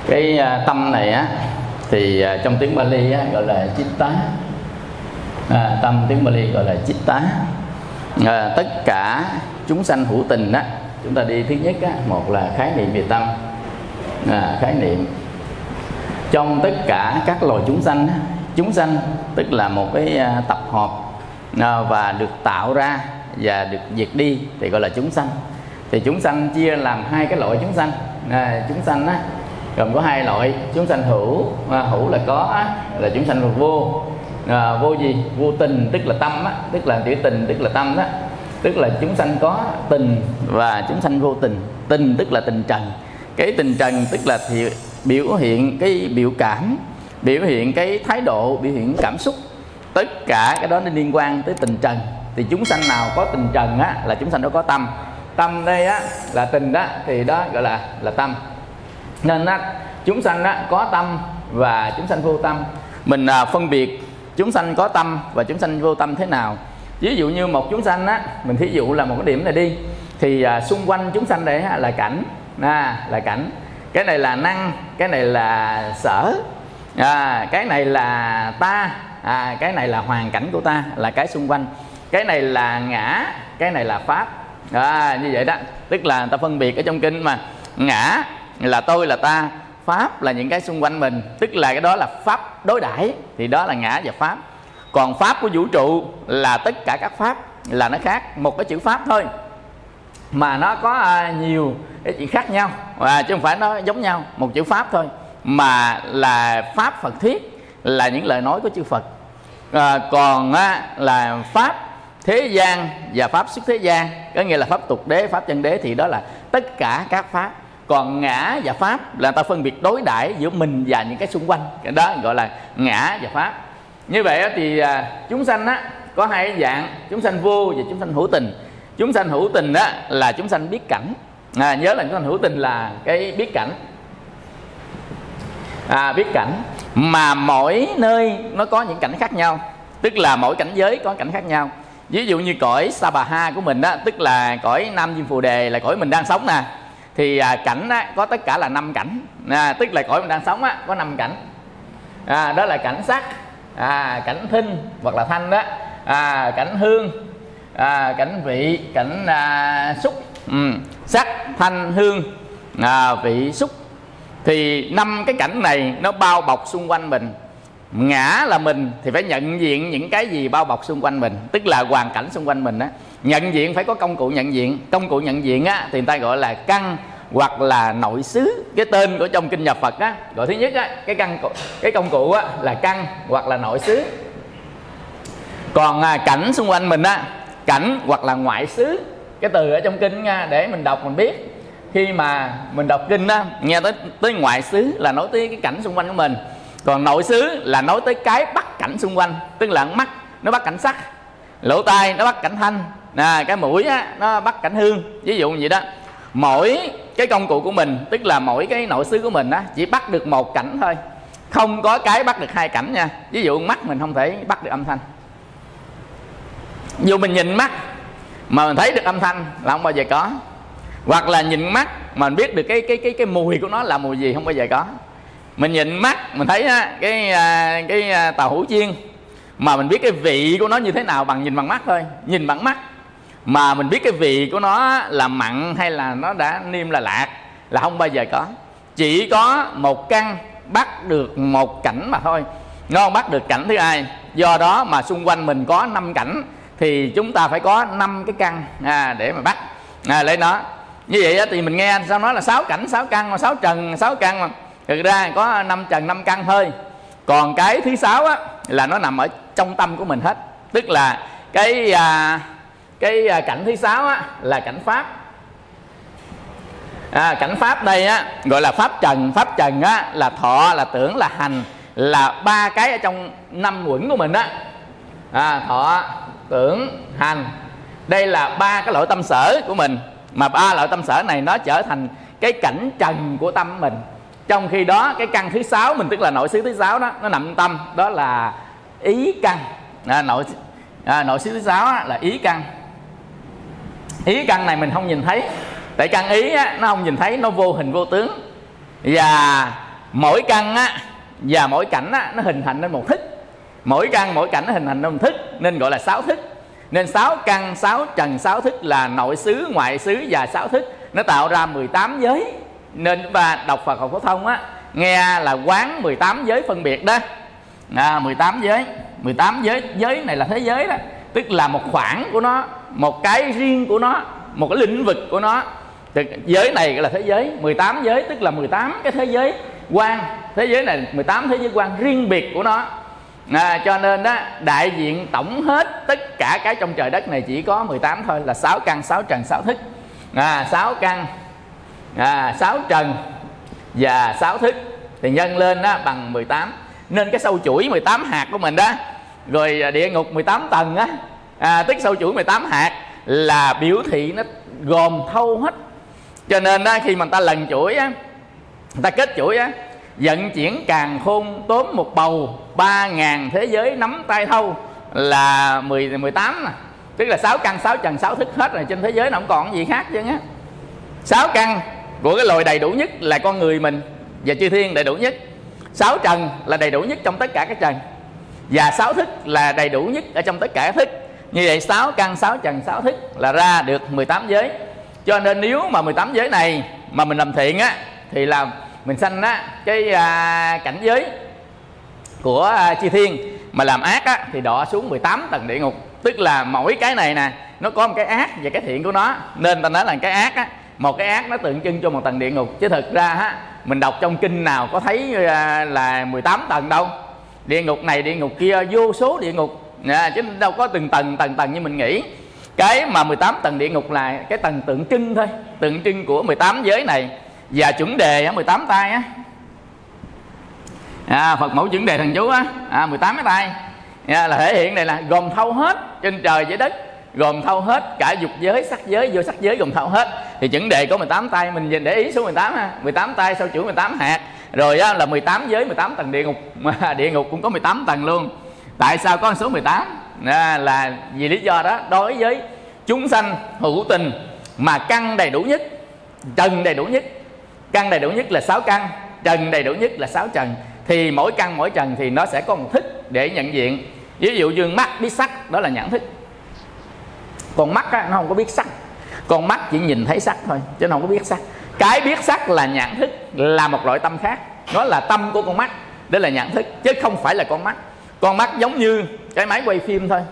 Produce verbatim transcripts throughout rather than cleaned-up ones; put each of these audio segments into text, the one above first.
Cái uh, tâm này á thì uh, trong tiếng Bali á, gọi là chitta. À, tâm tiếng Bali gọi là chitta. À, tất cả chúng sanh hữu tình á, chúng ta đi thứ nhất á, một là khái niệm về tâm. À, khái niệm trong tất cả các loài chúng sanh á, chúng sanh tức là một cái uh, tập hợp uh, và được tạo ra và được diệt đi thì gọi là chúng sanh. Thì chúng sanh chia làm hai cái loại chúng sanh. À, chúng sanh á gồm có hai loại: chúng sanh hữu, à, hữu là có á, là chúng sanh vô. À, vô gì? Vô tình tức là tâm á, tức là chữ tình tức là tâm đó, tức là chúng sanh có tình và chúng sanh vô tình. Tình tức là tình trần, cái tình trần tức là thì biểu hiện cái biểu cảm, biểu hiện cái thái độ, biểu hiện cảm xúc, tất cả cái đó nó liên quan tới tình trần. Thì chúng sanh nào có tình trần á là chúng sanh đó có tâm. Tâm đây á là tình đó, thì đó gọi là là tâm. Nên á chúng sanh á có tâm và chúng sanh vô tâm. Mình à, phân biệt chúng sanh có tâm và chúng sanh vô tâm thế nào? Ví dụ như một chúng sanh á, mình thí dụ là một cái điểm này đi, thì à, xung quanh chúng sanh đấy á, là cảnh, à, là cảnh. Cái này là năng, cái này là sở, à, cái này là ta, à, cái này là hoàn cảnh của ta, là cái xung quanh. Cái này là ngã, cái này là pháp. À, như vậy đó, tức là người ta phân biệt ở trong kinh mà ngã là tôi, là ta, pháp là những cái xung quanh mình, tức là cái đó là pháp đối đãi, thì đó là ngã và pháp. Còn pháp của vũ trụ là tất cả các pháp, là nó khác một cái chữ pháp thôi mà nó có à, nhiều cái chuyện khác nhau, à, chứ không phải nó giống nhau. Một chữ pháp thôi mà là pháp Phật thuyết, là những lời nói của chư Phật. À, còn á, là pháp thế gian và pháp xuất thế gian, có nghĩa là pháp tục đế, pháp chân đế, thì đó là tất cả các pháp. Còn ngã và pháp là ta phân biệt đối đãi giữa mình và những cái xung quanh, cái đó gọi là ngã và pháp. Như vậy thì à, chúng sanh á, có hai dạng: chúng sanh vô và chúng sanh hữu tình. Chúng sanh hữu tình á, là chúng sanh biết cảnh. À, nhớ là chúng sanh hữu tình là cái biết cảnh, à, biết cảnh. Mà mỗi nơi nó có những cảnh khác nhau, tức là mỗi cảnh giới có cảnh khác nhau. Ví dụ như cõi Sa-bà-ha của mình á, tức là cõi Nam Diêm Phù Đề, là cõi mình đang sống nè, thì à, cảnh á, có tất cả là năm cảnh, à, tức là cõi mình đang sống á, có năm cảnh. À, đó là cảnh sắc, à, cảnh thinh hoặc là thanh đó, à, cảnh hương, à, cảnh vị, cảnh à, xúc, ừ. Sắc, thanh, hương, à, vị, xúc. Thì năm cái cảnh này nó bao bọc xung quanh mình. Ngã là mình thì phải nhận diện những cái gì bao bọc xung quanh mình, tức là hoàn cảnh xung quanh mình á. Nhận diện phải có công cụ nhận diện. Công cụ nhận diện á thì người ta gọi là căn hoặc là nội xứ. Cái tên của trong kinh Nhật Phật á, gọi thứ nhất á, cái căn cái công cụ á là căn hoặc là nội xứ. Còn à, cảnh xung quanh mình á, cảnh hoặc là ngoại xứ. Cái từ ở trong kinh nha, để mình đọc mình biết. Khi mà mình đọc kinh á, nghe tới tới ngoại xứ là nói tới cái cảnh xung quanh của mình. Còn nội xứ là nói tới cái bắt cảnh xung quanh, tức là mắt nó bắt cảnh sắc, lỗ tai nó bắt cảnh thanh, à, cái mũi á, nó bắt cảnh hương, ví dụ như vậy đó. Mỗi cái công cụ của mình, tức là mỗi cái nội xứ của mình á, chỉ bắt được một cảnh thôi, không có cái bắt được hai cảnh nha. Ví dụ mắt mình không thể bắt được âm thanh. Dù mình nhìn mắt mà mình thấy được âm thanh là không bao giờ có. Hoặc là nhìn mắt mà mình biết được cái cái cái cái mùi của nó là mùi gì, không bao giờ có. Mình nhìn mắt mình thấy á, cái cái tàu hũ chiên mà mình biết cái vị của nó như thế nào bằng nhìn bằng mắt thôi. Nhìn bằng mắt mà mình biết cái vị của nó là mặn hay là nó đã niêm là lạc là không bao giờ có. Chỉ có một căn bắt được một cảnh mà thôi, nó không bắt được cảnh thứ hai. Do đó mà xung quanh mình có năm cảnh thì chúng ta phải có năm cái căn à, để mà bắt à, lấy nó. Như vậy thì mình nghe sao nói là sáu cảnh, sáu căn, mà sáu trần, sáu căn mà thực ra có năm trần, năm căn thôi. Còn cái thứ sáu á là nó nằm ở trong tâm của mình hết, tức là cái à, cái à, cảnh thứ sáu á là cảnh pháp. À, cảnh pháp đây á gọi là pháp trần. Pháp trần á là thọ, là tưởng, là hành, là ba cái ở trong năm uẩn của mình á. À, thọ, tưởng, hành, đây là ba cái loại tâm sở của mình. Mà ba loại tâm sở này nó trở thành cái cảnh trần của tâm mình. Trong khi đó cái căn thứ sáu mình, tức là nội xứ thứ sáu đó, nó nằm trong tâm, đó là ý căn. À, nội à, nội xứ thứ sáu là ý căn. Ý căn này mình không nhìn thấy, tại căn ý á, nó không nhìn thấy, nó vô hình vô tướng. Và mỗi căn á và mỗi cảnh á nó hình thành nên một thức. Mỗi căn mỗi cảnh nó hình thành nên một thức nên gọi là sáu thức. Nên sáu căn, sáu trần, sáu thức là nội xứ, ngoại xứ và sáu thức, nó tạo ra mười tám giới. Nên chúng ta đọc Phật học phổ thông á, nghe là quán mười tám giới phân biệt đó. À, mười tám giới, mười tám giới, giới này là thế giới đó, tức là một khoảng của nó, một cái riêng của nó, một cái lĩnh vực của nó. Giới này là thế giới, mười tám giới tức là mười tám cái thế giới quan. Thế giới này mười tám thế giới quan riêng biệt của nó. À, cho nên đó, đại diện tổng hết tất cả cái trong trời đất này chỉ có mười tám thôi, là sáu căn, sáu trần, sáu thức. À, sáu căn, à, sáu trần và sáu thức thì nhân lên đó bằng mười tám. Nên cái sâu chuỗi mười tám hạt của mình đó, rồi địa ngục mười tám tầng á, à, tức sâu chuỗi mười tám hạt là biểu thị nó gồm thâu hết. Cho nên đó, khi mà người ta lần chuỗi á, người ta kết chuỗi á, vận chuyển càn khôn tóm một bầu, ba ngàn thế giới nắm tay thâu là mười, mười tám nè. Tức là sáu căn, sáu trần, sáu thức hết rồi, trên thế giới nó không còn gì khác chứ á. Sáu căn của cái loài đầy đủ nhất là con người mình và chư thiên đầy đủ nhất. Sáu trần là đầy đủ nhất trong tất cả các trần. Và sáu thức là đầy đủ nhất ở trong tất cả các thức. Như vậy sáu căn, sáu trần, sáu thức là ra được mười tám giới. Cho nên nếu mà mười tám giới này mà mình làm thiện á, thì là mình sanh á cái à, cảnh giới của à, chư thiên. Mà làm ác á thì đọa xuống mười tám tầng địa ngục. Tức là mỗi cái này nè, nó có một cái ác và cái thiện của nó. Nên ta nói là cái ác á, một cái ác nó tượng trưng cho một tầng địa ngục. Chứ thực ra á, mình đọc trong kinh nào có thấy à, là mười tám tầng đâu. Địa ngục này, địa ngục kia, vô số địa ngục à, chứ đâu có từng tầng, tầng tầng như mình nghĩ. Cái mà mười tám tầng địa ngục là cái tầng tượng trưng thôi, tượng trưng của mười tám giới này. Và chuẩn đề á, mười tám tay á, à, Phật mẫu chuẩn đề thần chú á, à, mười tám cái tay à, là thể hiện này là gồm thâu hết trên trời dưới đất, gồm thâu hết cả dục giới, sắc giới, vô sắc giới gồm thâu hết. Thì chuẩn đề có mười tám tay, mình nhìn để ý số mười tám ha, mười tám tay sau chuỗi mười tám hạt. Rồi á, là mười tám giới, mười tám tầng địa ngục, mà địa ngục cũng có mười tám tầng luôn. Tại sao có số mười tám? À, là vì lý do đó, đối với chúng sanh hữu tình mà căn đầy đủ nhất, trần đầy đủ nhất. Căn đầy đủ nhất là sáu căn, trần đầy đủ nhất là sáu trần. Thì mỗi căn mỗi trần thì nó sẽ có một thức để nhận diện. Ví dụ như mắt biết sắc, đó là nhãn thức. Còn mắt á, nó không có biết sắc. Con mắt chỉ nhìn thấy sắc thôi, chứ nó không có biết sắc. Cái biết sắc là nhãn thức, là một loại tâm khác. Nó là tâm của con mắt, đó là nhãn thức, chứ không phải là con mắt. Con mắt giống như cái máy quay phim thôi.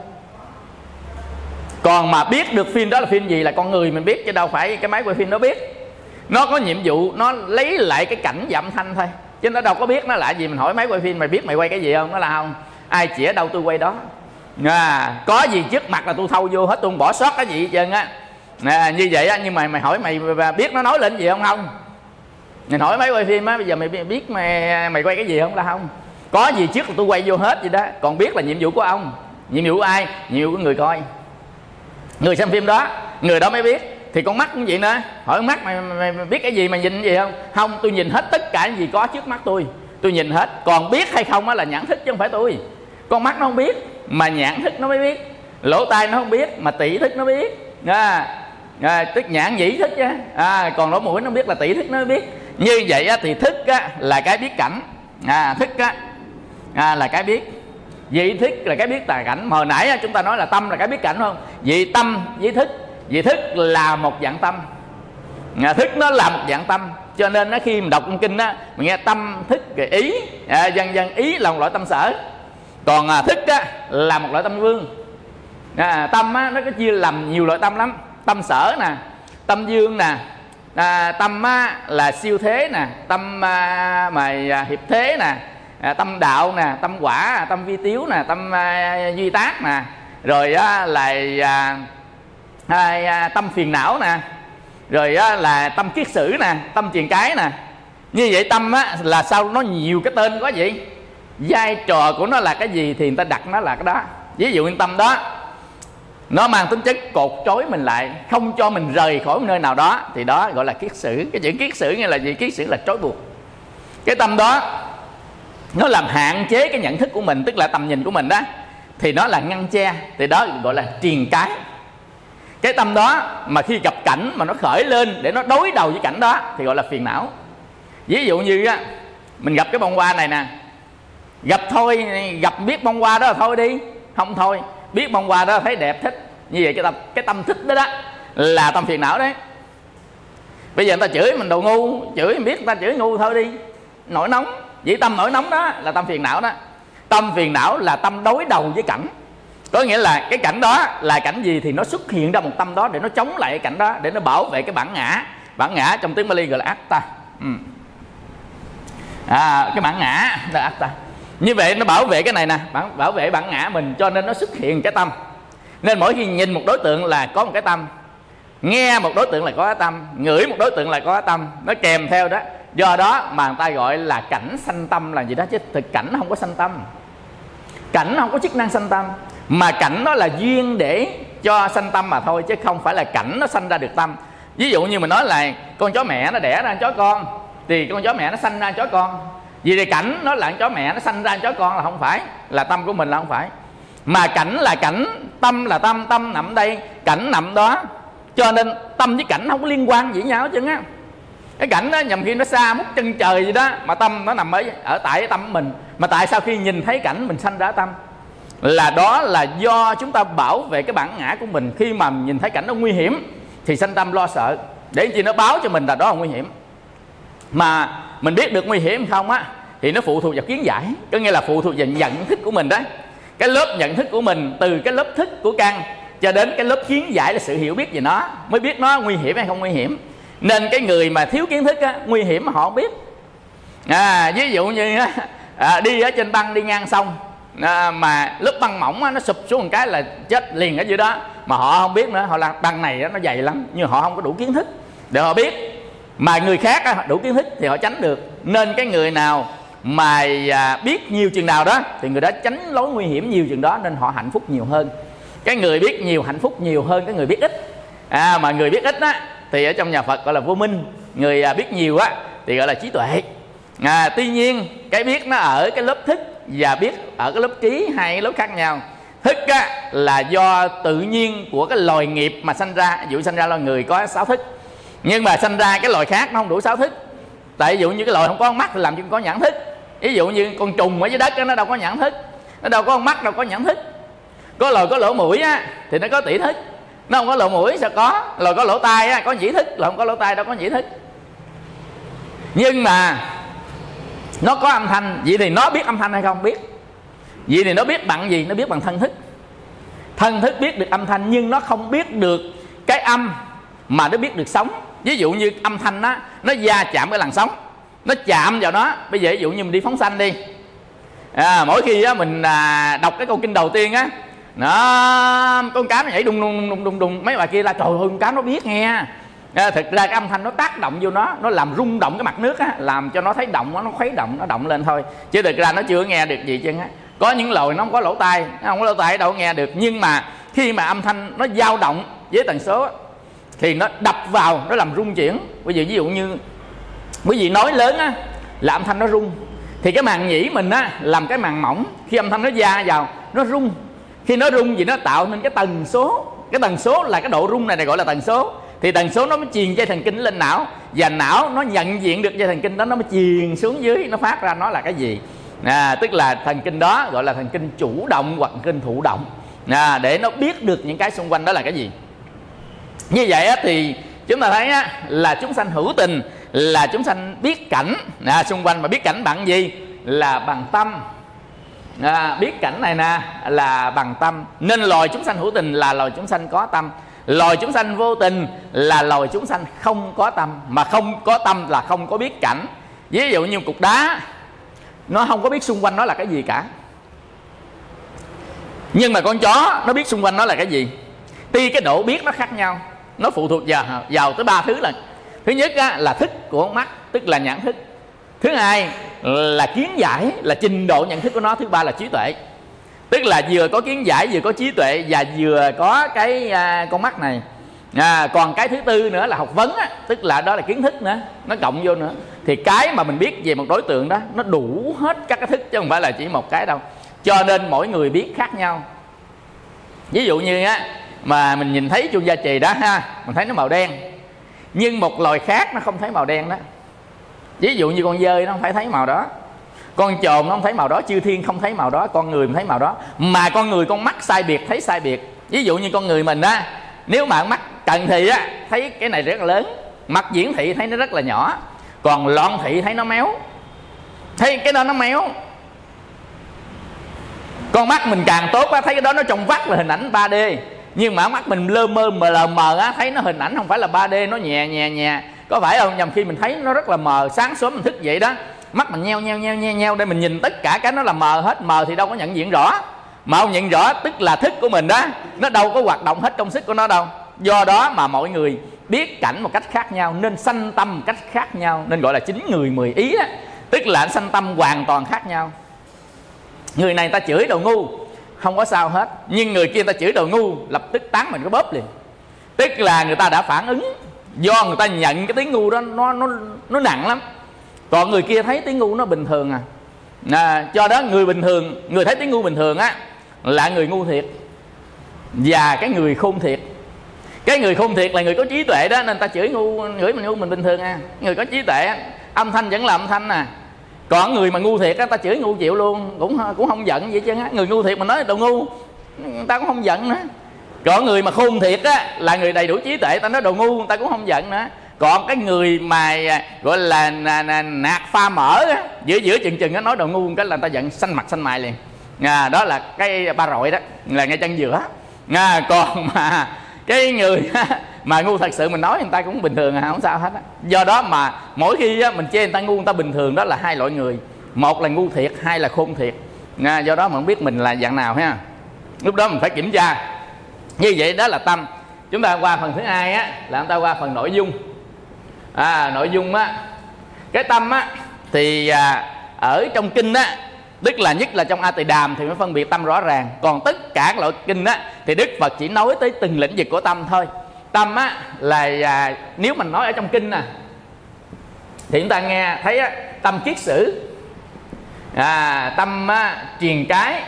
Còn mà biết được phim đó là phim gì là con người mình biết, chứ đâu phải cái máy quay phim nó biết. Nó có nhiệm vụ nó lấy lại cái cảnh và âm thanh thôi, chứ nó đâu có biết nó là gì. Mình hỏi máy quay phim mày biết mày quay cái gì không, nó là không. Ai chỉ ở đâu tôi quay đó à, có gì trước mặt là tôi thâu vô hết, tôi không bỏ sót cái gì hết trơn á à, như vậy á. Nhưng mà mày hỏi mày biết nó nói lên gì không? Không. Mày hỏi máy quay phim á, bây giờ mày biết mày mày quay cái gì không? Là không. Có gì trước là tôi quay vô hết vậy đó. Còn biết là nhiệm vụ của ông. Nhiệm vụ của ai? Nhiệm vụ của người coi, người xem phim đó, người đó mới biết. Thì con mắt cũng vậy nữa. Hỏi mắt mày, mày, mày biết cái gì, mày nhìn cái gì không? Không, tôi nhìn hết tất cả những gì có trước mắt tôi, tôi nhìn hết. Còn biết hay không á là nhãn thức chứ không phải tôi. Con mắt nó không biết, mà nhãn thức nó mới biết. Lỗ tai nó không biết, mà tỷ thức nó biết à, à, tức nhãn nhĩ thức chứ à, còn lỗ mũi nó biết là tỷ thức nó mới biết. Như vậy á, thì thức á, là cái biết cảnh à, thức á, à, là cái biết. Vị thức là cái biết tà cảnh. Mà hồi nãy á, chúng ta nói là tâm là cái biết cảnh không? Vị tâm với thức, vị thức là một dạng tâm à, thức nó là một dạng tâm. Cho nên á, khi mình đọc trong kinh á, mình nghe tâm thức cái ý à, dần dần ý là một loại tâm sở. Còn à, thức á, là một loại tâm vương à, tâm á, nó có chia làm nhiều loại tâm lắm. Tâm sở nè, tâm dương nè à, tâm á, là siêu thế nè, tâm à, mà à, hiệp thế nè à, tâm đạo nè, tâm quả, tâm vi tiếu nè, tâm à, duy tác nè. Rồi á, là à, à, tâm phiền não nè. Rồi á, là tâm kiết sử nè, tâm triền cái nè. Như vậy tâm á, là sao nó nhiều cái tên quá vậy? Vai trò của nó là cái gì thì người ta đặt nó là cái đó. Ví dụ như tâm đó, nó mang tính chất cột trói mình lại, không cho mình rời khỏi một nơi nào đó, thì đó gọi là kiết sử. Cái chữ kiết sử nghĩa là gì? Kiết sử là trói buộc. Cái tâm đó nó làm hạn chế cái nhận thức của mình, tức là tầm nhìn của mình đó, thì nó là ngăn che, thì đó gọi là triền cái. Cái tâm đó mà khi gặp cảnh mà nó khởi lên để nó đối đầu với cảnh đó thì gọi là phiền não. Ví dụ như á, Mình gặp cái bông hoa này nè, gặp thôi, gặp biết bông hoa đó là thôi đi. Không thôi, biết bông hoa đó thấy đẹp thích, như vậy cái tâm, cái tâm thích đó đó là tâm phiền não đấy. Bây giờ người ta chửi mình đồ ngu, chửi mình biết người ta chửi ngu thôi đi, nổi nóng. Vậy tâm nổi nóng đó là tâm phiền não đó. Tâm phiền não là tâm đối đầu với cảnh. Có nghĩa là cái cảnh đó là cảnh gì thì nó xuất hiện ra một tâm đó để nó chống lại cái cảnh đó, để nó bảo vệ cái bản ngã. Bản ngã trong tiếng Pali gọi là Atta. ừ. à, Cái bản ngã là Atta. Như vậy nó bảo vệ cái này nè, bảo vệ bản ngã mình, cho nên nó xuất hiện cái tâm. Nên mỗi khi nhìn một đối tượng là có một cái tâm, nghe một đối tượng là có cái tâm, ngửi một đối tượng là có cái tâm, nó kèm theo đó. Do đó mà người ta gọi là cảnh sanh tâm là gì đó, chứ thực cảnh nó không có sanh tâm. Cảnh nó không có chức năng sanh tâm, mà cảnh nó là duyên để cho sanh tâm mà thôi, chứ không phải là cảnh nó sanh ra được tâm. Ví dụ như mình nói là con chó mẹ nó đẻ ra chó con, thì con chó mẹ nó sanh ra chó con. Vì thì cảnh nó là chó mẹ nó sanh ra chó con là không phải, là tâm của mình là không phải. Mà cảnh là cảnh, tâm là tâm, tâm nằm đây, cảnh nằm đó. Cho nên tâm với cảnh không có liên quan gì nhau chứ á. Cái cảnh đó nhầm khi nó xa mút chân trời gì đó, mà tâm nó nằm ở, ở tại tâm của mình. Mà tại sao khi nhìn thấy cảnh mình sanh ra tâm? Là đó là do chúng ta bảo vệ cái bản ngã của mình. Khi mà nhìn thấy cảnh nó nguy hiểm thì sanh tâm lo sợ, để chi nó báo cho mình là đó là nguy hiểm. Mà mình biết được nguy hiểm không á thì nó phụ thuộc vào kiến giải, có nghĩa là phụ thuộc vào nhận thức của mình đó. Cái lớp nhận thức của mình, từ cái lớp thức của căn cho đến cái lớp kiến giải là sự hiểu biết về nó, mới biết nó nguy hiểm hay không nguy hiểm. Nên cái người mà thiếu kiến thức á, nguy hiểm mà họ không biết. à, Ví dụ như á, à, đi ở trên băng đi ngang sông, à, mà lớp băng mỏng á, nó sụp xuống một cái là chết liền ở dưới đó, mà họ không biết nữa. Họ là băng này á, nó dày lắm, nhưng họ không có đủ kiến thức để họ biết. Mà người khác á, đủ kiến thức thì họ tránh được. Nên cái người nào mà à, biết nhiều chừng nào đó thì người đó tránh lối nguy hiểm nhiều chừng đó, nên họ hạnh phúc nhiều hơn. Cái người biết nhiều hạnh phúc nhiều hơn cái người biết ít. à, Mà người biết ít á thì ở trong nhà Phật gọi là vô minh. Người à, biết nhiều á thì gọi là trí tuệ. à, Tuy nhiên cái biết nó ở cái lớp thức và biết ở cái lớp trí, hai cái lớp khác nhau. Thức á, là do tự nhiên của cái loài nghiệp mà sanh ra. Ví dụ sanh ra là người có sáu thức, nhưng mà sanh ra cái loài khác nó không đủ sáu thức. Tại ví dụ như cái loài không có mắt thì làm cho có nhãn thức. Ví dụ như con trùng ở dưới đất đó, nó đâu có nhãn thức, nó đâu có con mắt, đâu có nhãn thức. Có loài có lỗ mũi á thì nó có tỷ thức, nó không có lỗ mũi sao có. Loài có lỗ tai á có nhĩ thức, loài không có lỗ tai đâu có nhĩ thức. Nhưng mà nó có âm thanh, vậy thì nó biết âm thanh hay không? Biết. Vậy thì nó biết bằng gì? Nó biết bằng thân thức. Thân thức biết được âm thanh, nhưng nó không biết được cái âm mà nó biết được sóng. Ví dụ như âm thanh đó, nó va chạm cái làn sóng, nó chạm vào nó. Bây giờ ví dụ như mình đi phóng sanh đi, à, mỗi khi á, mình à, đọc cái câu kinh đầu tiên á, nó con cá nó nhảy đùng đùng đùng đùng đùng, mấy bà kia là trời ơi con cá nó biết nghe. à, Thực ra cái âm thanh nó tác động vô nó, nó làm rung động cái mặt nước á, làm cho nó thấy động, nó khuấy động, nó động lên thôi, chứ thực ra nó chưa nghe được gì chứ á. Có những loài nó không có lỗ tai, nó không có lỗ tai đâu nghe được. Nhưng mà khi mà âm thanh nó dao động với tần số á, thì nó đập vào, nó làm rung chuyển. Bây giờ ví dụ như quý vị nói lớn á là âm thanh nó rung, thì cái màng nhĩ mình á làm cái màng mỏng, khi âm thanh nó va vào nó rung. Khi nó rung gì nó tạo nên cái tần số. Cái tần số là cái độ rung này, này gọi là tần số. Thì tần số nó mới truyền dây thần kinh lên não, và não nó nhận diện được dây thần kinh đó, nó mới truyền xuống dưới, nó phát ra nó là cái gì. à, Tức là thần kinh đó gọi là thần kinh chủ động hoặc thần kinh thụ động, à, để nó biết được những cái xung quanh đó là cái gì. Như vậy á, thì chúng ta thấy á, là chúng sanh hữu tình là chúng sanh biết cảnh à, xung quanh. Mà biết cảnh bằng gì? Là bằng tâm. à, Biết cảnh này nè là bằng tâm. Nên loài chúng sanh hữu tình là loài chúng sanh có tâm. Loài chúng sanh vô tình là loài chúng sanh không có tâm. Mà không có tâm là không có biết cảnh. Ví dụ như cục đá, nó không có biết xung quanh nó là cái gì cả, nhưng mà con chó nó biết xung quanh nó là cái gì. Tuy cái độ biết nó khác nhau, nó phụ thuộc vào, vào tới ba thứ là: thứ nhất á, là thức của con mắt, tức là nhãn thức. Thứ hai là kiến giải, là trình độ nhận thức của nó. Thứ ba là trí tuệ, tức là vừa có kiến giải, vừa có trí tuệ, và vừa có cái à, con mắt này. à, Còn cái thứ tư nữa là học vấn á, tức là đó là kiến thức nữa, nó cộng vô nữa. Thì cái mà mình biết về một đối tượng đó nó đủ hết các cái thức, chứ không phải là chỉ một cái đâu. Cho nên mỗi người biết khác nhau. Ví dụ như á, mà mình nhìn thấy chuông gia trì đó ha, mình thấy nó màu đen, nhưng một loài khác nó không thấy màu đen đó. Ví dụ như con dơi nó không phải thấy màu đó, con chồn nó không thấy màu đó, chư thiên không thấy màu đó, con người mình thấy màu đó. Mà con người con mắt sai biệt thấy sai biệt. Ví dụ như con người mình á, nếu mà mắt cận thị á thấy cái này rất là lớn, mặt diễn thị thấy nó rất là nhỏ, còn loạn thị thấy nó méo, thấy cái đó nó méo. Con mắt mình càng tốt á, thấy cái đó nó trong vắt là hình ảnh ba D, nhưng mà mắt mình lơ mơ mờ lờ mờ á, thấy nó hình ảnh không phải là ba D, nó nhẹ nhẹ nhẹ, có phải không? Nhằm khi mình thấy nó rất là mờ, sáng sớm mình thức dậy đó, mắt mình nheo nheo nheo nheo nheo để mình nhìn tất cả cái nó là mờ hết. Mờ thì đâu có nhận diện rõ, mà không nhận rõ tức là thức của mình đó nó đâu có hoạt động hết công sức của nó đâu. Do đó mà mọi người biết cảnh một cách khác nhau nên sanh tâm một cách khác nhau, nên gọi là chín người mười ý đó, tức là sanh tâm hoàn toàn khác nhau. Người này ta chửi đồ ngu không có sao hết, nhưng người kia ta chửi đồ ngu lập tức tán mình cái bóp liền, tức là người ta đã phản ứng, do người ta nhận cái tiếng ngu đó nó nó nó nặng lắm, còn người kia thấy tiếng ngu nó bình thường à. À, cho đó người bình thường, người thấy tiếng ngu bình thường á là người ngu thiệt, và cái người khôn thiệt. Cái người khôn thiệt là người có trí tuệ đó, nên ta chửi ngu, chửi mình ngu mình bình thường à. Người có trí tuệ âm thanh vẫn là âm thanh à. Còn người mà ngu thiệt á, ta chửi ngu chịu luôn, cũng cũng không giận vậy chứ á. Người ngu thiệt mà nói đồ ngu, người ta cũng không giận nữa. Còn người mà khôn thiệt á là người đầy đủ trí tuệ, ta nói đồ ngu người ta cũng không giận nữa. Còn cái người mà gọi là nạt pha mỡ á, giữa giữa chừng chừng nó nói đồ ngu cái là người ta giận xanh mặt xanh mày liền. À, đó là cái ba rọi đó, là ngay chân giữa. À, còn mà cái người mà ngu thật sự mình nói người ta cũng bình thường à, không sao hết á. Do đó mà mỗi khi mình chê người ta ngu người ta bình thường, đó là hai loại người, một là ngu thiệt, hai là khôn thiệt. À, do đó mình không biết mình là dạng nào ha, lúc đó mình phải kiểm tra. Như vậy đó là tâm. Chúng ta qua phần thứ hai á, là chúng ta qua phần nội dung. À, nội dung á, cái tâm á thì à, ở trong kinh á, tức là nhất là trong A Tỳ Đàm thì mới phân biệt tâm rõ ràng. Còn tất cả các loại kinh á thì Đức Phật chỉ nói tới từng lĩnh vực của tâm thôi. Tâm á là à, nếu mình nói ở trong kinh nè thì chúng ta nghe thấy á, tâm kiết sử, à, tâm á, truyền cái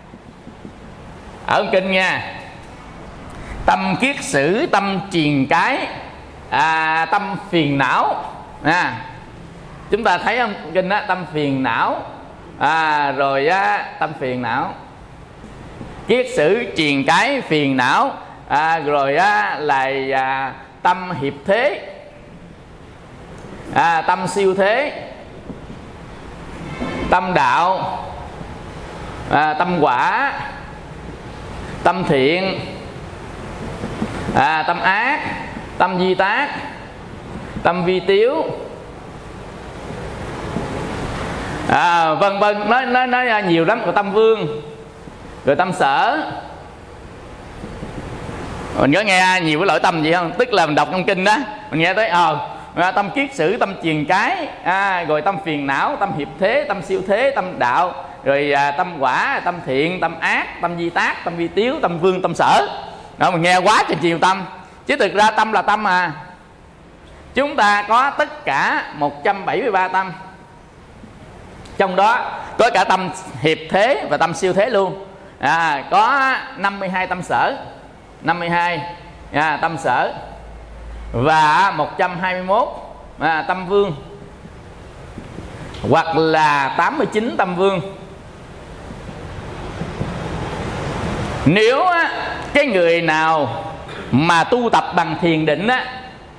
ở trong kinh nha. Tâm kiết sử, tâm truyền cái, à, tâm phiền não. À, chúng ta thấy không kinh á, tâm phiền não, à, rồi á, tâm phiền não, kiết sử, truyền cái, phiền não, à, rồi á, là à, tâm hiệp thế, à, tâm siêu thế, tâm đạo, à, tâm quả, tâm thiện, à, tâm ác, tâm vi tác, tâm vi tiếu, à, vân vân, nói nói nói nhiều lắm. Rồi tâm vương, rồi tâm sở. Mình có nghe nhiều cái loại tâm gì không? Tức là mình đọc trong kinh đó mình nghe tới ờ à, tâm kiết sử, tâm truyền cái, à, rồi tâm phiền não, tâm hiệp thế, tâm siêu thế, tâm đạo, rồi à, tâm quả, tâm thiện, tâm ác, tâm vi tác, tâm vi tiếu, tâm vương, tâm sở. Đó, mình nghe quá trời nhiều tâm, chứ thực ra tâm là tâm à. Chúng ta có tất cả một trăm bảy mươi ba tâm, trong đó có cả tâm hiệp thế và tâm siêu thế luôn. À, có năm mươi hai tâm sở, năm mươi hai à, tâm sở, và một trăm hai mươi mốt à, tâm vương, hoặc là tám mươi chín tâm vương. Nếu á, cái người nào mà tu tập bằng thiền định á,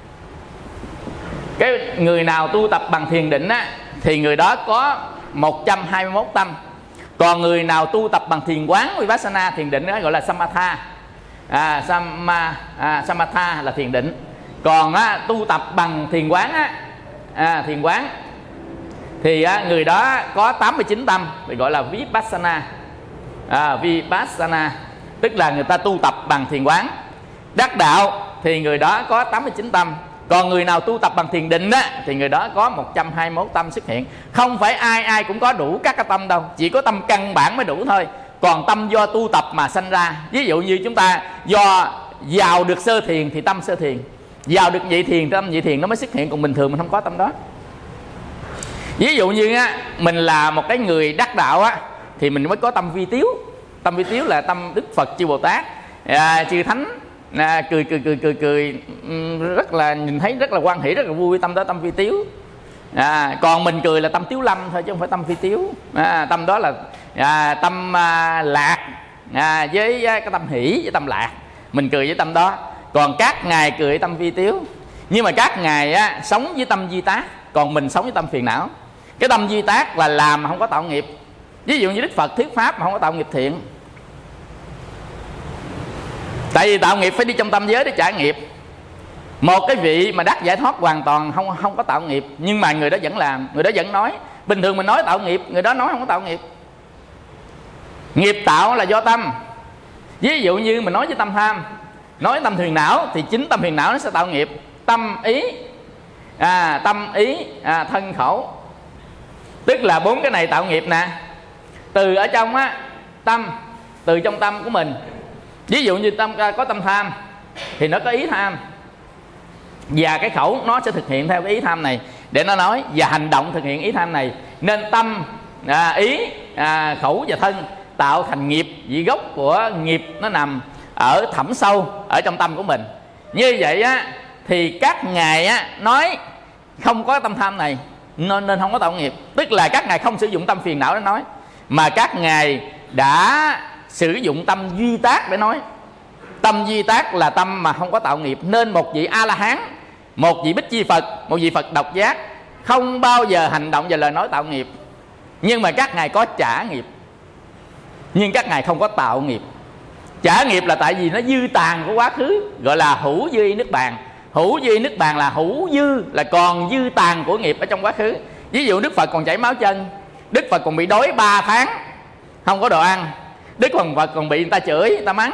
cái người nào tu tập bằng thiền định á thì người đó có một trăm hai mươi mốt tâm. Còn người nào tu tập bằng thiền quán Vipassana, thiền định đó gọi là Samatha, à, Sama, à, Samatha là thiền định. Còn á, tu tập bằng thiền quán á, à, thiền quán thì á, người đó có tám mươi chín tâm, thì gọi là Vipassana, à, Vipassana, tức là người ta tu tập bằng thiền quán. Đắc đạo thì người đó có tám mươi chín tâm. Còn người nào tu tập bằng thiền định á, thì người đó có một trăm hai mươi mốt tâm xuất hiện. Không phải ai ai cũng có đủ các cái tâm đâu, chỉ có tâm căn bản mới đủ thôi. Còn tâm do tu tập mà sanh ra. Ví dụ như chúng ta do vào được sơ thiền thì tâm sơ thiền, vào được nhị thiền thì tâm nhị thiền nó mới xuất hiện. Còn bình thường mình không có tâm đó. Ví dụ như á, mình là một cái người đắc đạo á, thì mình mới có tâm vi tiếu. Tâm vi tiếu là tâm Đức Phật, chư Bồ Tát, à, chư Thánh, à, cười cười cười cười cười rất là nhìn thấy rất là hoan hỷ, rất là vui. Tâm đó tâm vi tiếu. À, còn mình cười là tâm tiếu lâm thôi chứ không phải tâm phi tiếu. À, tâm đó là à, tâm à, lạc à, với cái tâm hỷ với tâm lạc, mình cười với tâm đó. Còn các ngài cười với tâm phi tiếu, nhưng mà các ngài á, sống với tâm duy tác, còn mình sống với tâm phiền não. Cái tâm duy tác là làm mà không có tạo nghiệp. Ví dụ như Đức Phật thuyết pháp mà không có tạo nghiệp thiện. Tại vì tạo nghiệp phải đi trong tâm giới để trả nghiệp. Một cái vị mà đắc giải thoát hoàn toàn không không có tạo nghiệp, nhưng mà người đó vẫn làm, người đó vẫn nói. Bình thường mình nói tạo nghiệp, người đó nói không có tạo nghiệp. Nghiệp tạo là do tâm. Ví dụ như mình nói với tâm tham, nói tâm phiền não, thì chính tâm phiền não nó sẽ tạo nghiệp. Tâm ý à, tâm ý à, thân khẩu, tức là bốn cái này tạo nghiệp nè. Từ ở trong á, tâm, từ trong tâm của mình. Ví dụ như tâm có tâm tham thì nó có ý tham, và cái khẩu nó sẽ thực hiện theo cái ý tham này để nó nói, và hành động thực hiện ý tham này. Nên tâm, à, ý, à, khẩu và thân tạo thành nghiệp. Vì gốc của nghiệp nó nằm ở thẳm sâu ở trong tâm của mình. Như vậy á, thì các ngài á, nói không có tâm tham này nên, nên không có tạo nghiệp. Tức là các ngài không sử dụng tâm phiền não để nói, mà các ngài đã sử dụng tâm duy tác để nói. Tâm duy tác là tâm mà không có tạo nghiệp. Nên một vị A-la-hán, một vị Bích Chi Phật, một vị Phật độc giác không bao giờ hành động và lời nói tạo nghiệp. Nhưng mà các ngài có trả nghiệp, nhưng các ngài không có tạo nghiệp. Trả nghiệp là tại vì nó dư tàn của quá khứ, gọi là hữu dư nước bàn. Hữu dư nước bàn là hữu dư, là còn dư tàn của nghiệp ở trong quá khứ. Ví dụ Đức Phật còn chảy máu chân, Đức Phật còn bị đói ba tháng không có đồ ăn, Đức Phật còn bị người ta chửi, người ta mắng,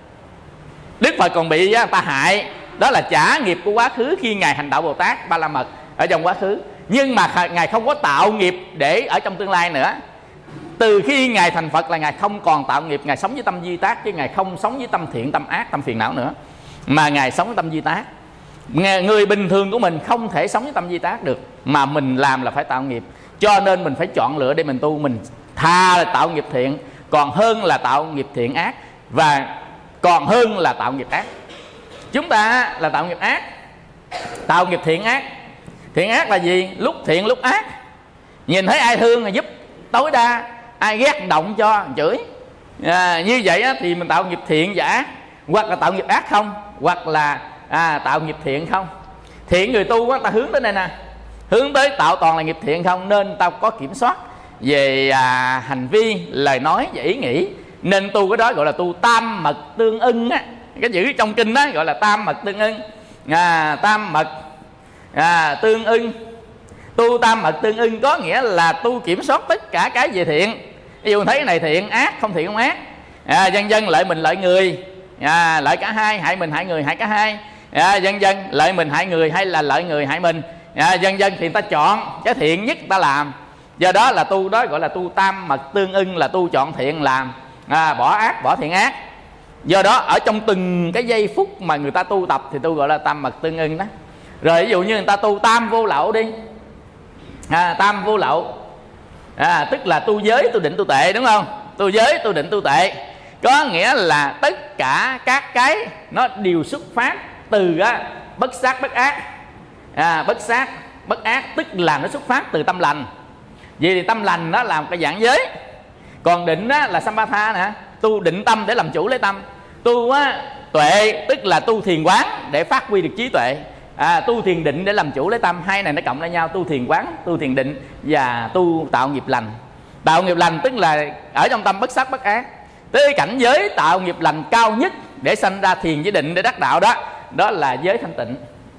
Đức Phật còn bị người ta hại. Đó là trả nghiệp của quá khứ khi ngài hành đạo Bồ Tát Ba La Mật ở trong quá khứ. Nhưng mà ngài không có tạo nghiệp để ở trong tương lai nữa. Từ khi ngài thành Phật là ngài không còn tạo nghiệp, ngài sống với tâm duy tác, chứ ngài không sống với tâm thiện, tâm ác, tâm phiền não nữa, mà ngài sống với tâm duy tác. Người bình thường của mình không thể sống với tâm duy tác được, mà mình làm là phải tạo nghiệp. Cho nên mình phải chọn lựa để mình tu. Mình thà là tạo nghiệp thiện còn hơn là tạo nghiệp thiện ác, và còn hơn là tạo nghiệp ác. Chúng ta là tạo nghiệp ác, tạo nghiệp thiện ác. Thiện ác là gì? Lúc thiện lúc ác. Nhìn thấy ai thương là giúp tối đa, ai ghét động cho chửi. À, như vậy á, thì mình tạo nghiệp thiện và ác. Hoặc là tạo nghiệp ác không, hoặc là à, tạo nghiệp thiện không. Thiện người tu á, ta hướng tới đây nè, hướng tới tạo toàn là nghiệp thiện không. Nên ta có kiểm soát về à, hành vi, lời nói và ý nghĩ. Nên tu cái đó gọi là tu tam mật tương ưng á. Cái chữ trong kinh đó gọi là tam mật tương ưng. à, Tam mật à, tương ưng. Tu tam mật tương ưng có nghĩa là tu kiểm soát tất cả cái về thiện. Ví dụ thấy cái này thiện, ác, không thiện không ác, à, dân dân lợi mình lợi người, à, lợi cả hai, hại mình hại người hại cả hai, à, dân dân lợi mình hại người hay là lợi người hại mình, à, dân dân thì ta chọn cái thiện nhất ta làm. Do đó là tu đó gọi là tu tam mật tương ưng, là tu chọn thiện làm, à, bỏ ác bỏ thiện ác. Do đó ở trong từng cái giây phút mà người ta tu tập thì tu gọi là tam mật tương ưng đó. Rồi ví dụ như người ta tu tam vô lậu đi, à, tam vô lậu, à, tức là tu giới, tu định, tu tệ, đúng không? Tu giới, tu định, tu tệ có nghĩa là tất cả các cái nó đều xuất phát từ á, bất sát bất ác, à, bất sát bất ác, tức là nó xuất phát từ tâm lành. Vì thì tâm lành đó là một cái dạng giới. Còn định đó là sampatha nè, tu định tâm để làm chủ lấy tâm. Tu á, tuệ tức là tu thiền quán để phát huy được trí tuệ, à, tu thiền định để làm chủ lấy tâm. Hai này nó cộng lại nhau, tu thiền quán, tu thiền định và tu tạo nghiệp lành. Tạo nghiệp lành tức là ở trong tâm bất sát bất ác. Tới cảnh giới tạo nghiệp lành cao nhất để sanh ra thiền với định để đắc đạo đó, đó là giới thanh tịnh,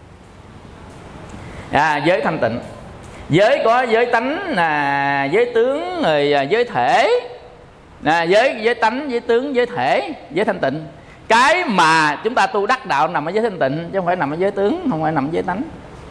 à, giới thanh tịnh. Giới có giới tánh, là giới tướng, rồi giới thể, à, giới giới tánh, giới tướng, giới thể, giới thanh tịnh. Cái mà chúng ta tu đắc đạo nằm ở giới thanh tịnh, chứ không phải nằm ở giới tướng, không phải nằm ở giới tánh.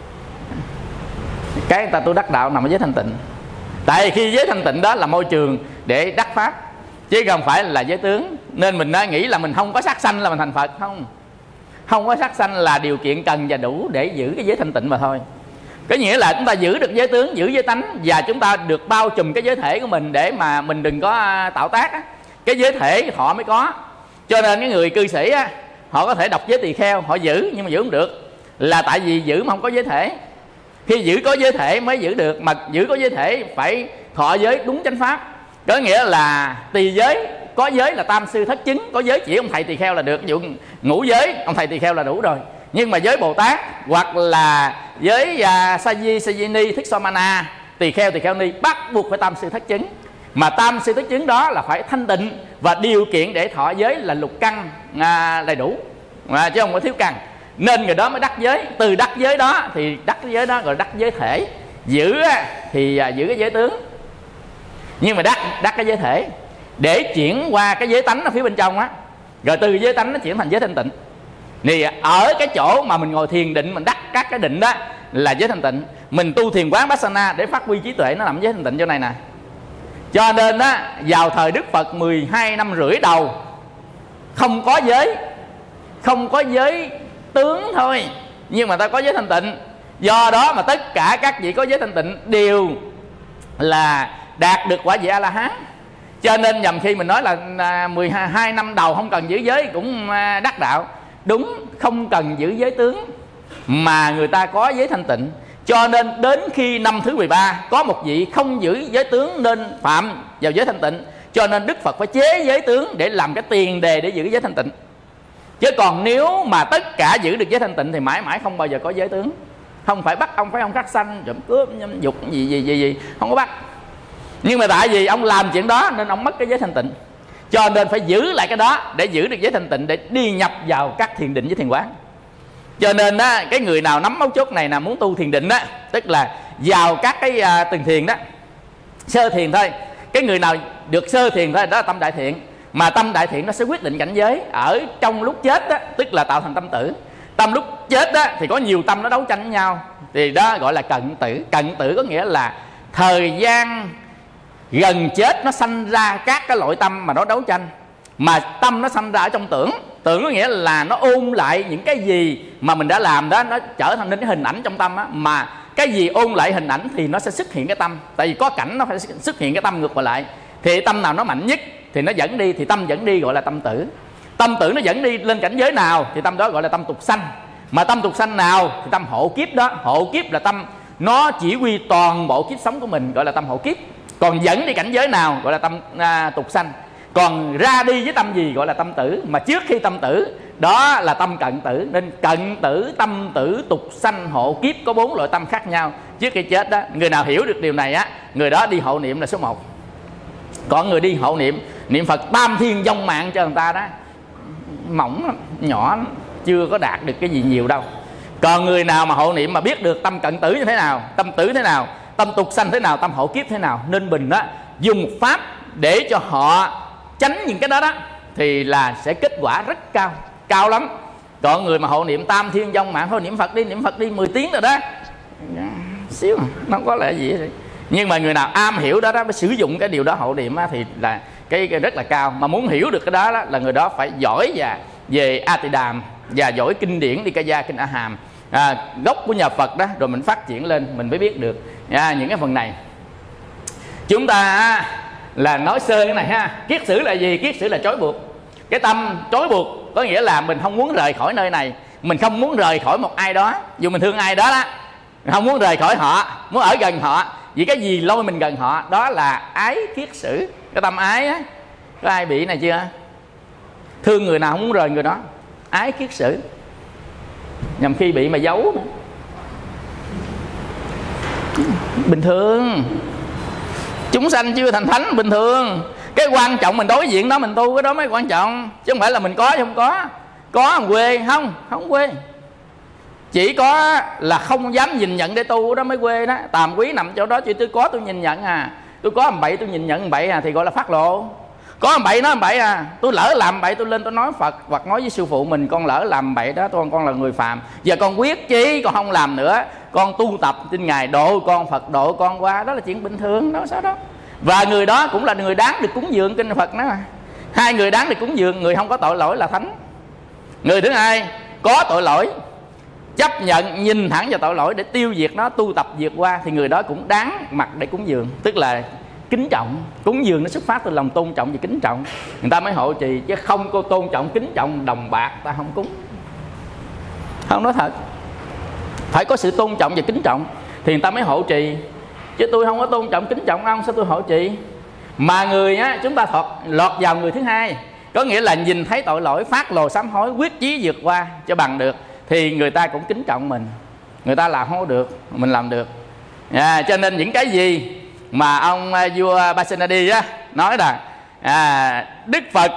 Cái người ta tu đắc đạo nằm ở giới thanh tịnh. Tại vì khi giới thanh tịnh đó là môi trường để đắc pháp, chứ không phải là giới tướng. Nên mình đã nghĩ là mình không có sát sanh là mình thành Phật. Không, không có sát sanh là điều kiện cần và đủ để giữ cái giới thanh tịnh mà thôi. Có nghĩa là chúng ta giữ được giới tướng, giữ giới tánh, và chúng ta được bao trùm cái giới thể của mình để mà mình đừng có tạo tác á. Cái giới thể họ mới có. Cho nên cái người cư sĩ á, họ có thể đọc giới tỳ kheo, họ giữ nhưng mà giữ không được, là tại vì giữ mà không có giới thể. Khi giữ có giới thể mới giữ được, mà giữ có giới thể phải thọ giới đúng chánh pháp. Có nghĩa là tỳ giới, có giới là tam sư thất chứng, có giới chỉ ông thầy tỳ kheo là được. Ví dụ ngũ giới ông thầy tỳ kheo là đủ rồi. Nhưng mà giới Bồ Tát hoặc là giới uh, sa di sa di ni thích so mana, tỳ kheo tỳ kheo ni bắt buộc phải tam sư thất chứng. Mà tam sư thất chứng đó là phải thanh tịnh, và điều kiện để thọ giới là lục căn à, đầy đủ, à, chứ không có thiếu căn. Nên người đó mới đắc giới. Từ đắc giới đó thì đắc giới đó gọi là đắc giới thể. Giữ thì à, giữ cái giới tướng, nhưng mà đắc đắc cái giới thể để chuyển qua cái giới tánh ở phía bên trong á, rồi từ giới tánh nó chuyển thành giới thanh tịnh. Thì ở cái chỗ mà mình ngồi thiền định, mình đắc các cái định đó là giới thanh tịnh. Mình tu thiền quán Vipassana để phát huy trí tuệ, nó nằm giới thanh tịnh chỗ này nè. Cho nên á, vào thời Đức Phật mười hai năm rưỡi đầu không có giới, không có giới tướng thôi, nhưng mà ta có giới thanh tịnh. Do đó mà tất cả các vị có giới thanh tịnh đều là đạt được quả vị A-la-hán. Cho nên nhầm khi mình nói là mười hai năm đầu không cần giữ giới cũng đắc đạo. Đúng, không cần giữ giới tướng mà người ta có giới thanh tịnh. Cho nên đến khi năm thứ mười ba có một vị không giữ giới tướng nên phạm vào giới thanh tịnh. Cho nên Đức Phật phải chế giới tướng để làm cái tiền đề để giữ giới thanh tịnh. Chứ còn nếu mà tất cả giữ được giới thanh tịnh thì mãi mãi không bao giờ có giới tướng. Không phải bắt ông phải ông khắc sanh, trộm cướp, dục gì gì gì gì, không có bắt. Nhưng mà tại vì ông làm chuyện đó nên ông mất cái giới thanh tịnh. Cho nên phải giữ lại cái đó để giữ được giới thanh tịnh, để đi nhập vào các thiền định với thiền quán. Cho nên á, cái người nào nắm mấu chốt này là muốn tu thiền định á, tức là vào các cái à, từng thiền đó, sơ thiền thôi. Cái người nào được sơ thiền thôi đó là tâm đại thiện. Mà tâm đại thiện nó sẽ quyết định cảnh giới ở trong lúc chết đó, tức là tạo thành tâm tử. Tâm lúc chết đó thì có nhiều tâm nó đấu tranh với nhau, thì đó gọi là cận tử. Cận tử có nghĩa là thời gian gần chết nó sanh ra các cái loại tâm mà nó đấu tranh. Mà tâm nó sanh ra ở trong tưởng. Tưởng có nghĩa là nó ôn lại những cái gì mà mình đã làm đó, nó trở thành nên cái hình ảnh trong tâm á. Mà cái gì ôn lại hình ảnh thì nó sẽ xuất hiện cái tâm. Tại vì có cảnh nó phải xuất hiện cái tâm ngược lại lại. Thì tâm nào nó mạnh nhất thì nó dẫn đi, thì tâm dẫn đi gọi là tâm tử. Tâm tử nó dẫn đi lên cảnh giới nào thì tâm đó gọi là tâm tục sanh. Mà tâm tục sanh nào thì tâm hộ kiếp đó. Hộ kiếp là tâm nó chỉ huy toàn bộ kiếp sống của mình, gọi là tâm hộ kiếp. Còn dẫn đi cảnh giới nào gọi là tâm à, tục sanh. Còn ra đi với tâm gì gọi là tâm tử. Mà trước khi tâm tử đó là tâm cận tử. Nên cận tử, tâm tử, tục sanh, hộ kiếp có bốn loại tâm khác nhau trước khi chết đó. Người nào hiểu được điều này á, người đó đi hộ niệm là số một. Còn người đi hộ niệm, niệm Phật tam thiên vong mạng cho người ta đó, mỏng lắm, nhỏ lắm, chưa có đạt được cái gì nhiều đâu. Còn người nào mà hộ niệm mà biết được tâm cận tử như thế nào, tâm tử thế nào, tâm tục sanh thế nào, tâm hộ kiếp thế nào, nên bình đó dùng một pháp để cho họ tránh những cái đó đó, thì là sẽ kết quả rất cao, cao lắm. Còn người mà hộ niệm tam thiên vong mạng, thôi niệm Phật đi, niệm Phật đi mười tiếng rồi đó, xíu nó không có lẽ gì vậy. Nhưng mà người nào am hiểu đó đó mới sử dụng cái điều đó hộ niệm á, thì là cái, cái rất là cao. Mà muốn hiểu được cái đó, đó là người đó phải giỏi và về A Tỳ Đàm và giỏi kinh điển Nikaya, kinh A Hàm, à, gốc của nhà Phật đó, rồi mình phát triển lên mình mới biết được à, những cái phần này. Chúng ta là nói sơ cái này ha. Kiết sử là gì? Kiết sử là trói buộc. Cái tâm trói buộc có nghĩa là mình không muốn rời khỏi nơi này, mình không muốn rời khỏi một ai đó. Dù mình thương ai đó đó, mình không muốn rời khỏi họ, muốn ở gần họ, vì cái gì lôi mình gần họ, đó là ái kiết sử. Cái tâm ái á, có ai bị này chưa? Thương người nào không muốn rời người đó, ái kiết sử. Nhằm khi bị mà giấu nữa. Bình thường, chúng sanh chưa thành thánh, bình thường. Cái quan trọng mình đối diện đó, mình tu cái đó mới quan trọng. Chứ không phải là mình có hay không có. Có làm quê, không, không quê. Chỉ có là không dám nhìn nhận để tu đó mới quê đó. Tàm quý nằm chỗ đó, chỉ tôi có tôi nhìn nhận à. Tôi có làm bậy tôi nhìn nhận bậy à, thì gọi là phát lộ. Có làm bậy nói làm bậy à. Tôi lỡ làm bậy tôi lên tôi nói Phật hoặc nói với sư phụ mình, con lỡ làm bậy đó, tôi con là người phàm, giờ con quyết chí con không làm nữa, con tu tập trên Ngài độ con, Phật độ con qua. Đó là chuyện bình thường đó, sao đó. Và người đó cũng là người đáng được cúng dường kinh Phật đó mà. Hai người đáng được cúng dường, người không có tội lỗi là thánh. Người thứ hai có tội lỗi, chấp nhận nhìn thẳng vào tội lỗi để tiêu diệt nó, tu tập vượt qua, thì người đó cũng đáng mặt để cúng dường. Tức là kính trọng. Cúng dường nó xuất phát từ lòng tôn trọng và kính trọng, người ta mới hộ trì. Chứ không có tôn trọng kính trọng đồng bạc ta không cúng. Không, nói thật, phải có sự tôn trọng và kính trọng. thì người ta mới hộ trì. Chứ tôi không có tôn trọng kính trọng ông, sao tôi hộ trì? Mà người á, chúng ta thọt, lọt vào người thứ hai, có nghĩa là nhìn thấy tội lỗi, phát lồ sám hối, quyết chí vượt qua cho bằng được, thì người ta cũng kính trọng mình. Người ta làm không có được, mình làm được. À, cho nên những cái gì mà ông uh, vua Pasenadi á nói là à, Đức Phật,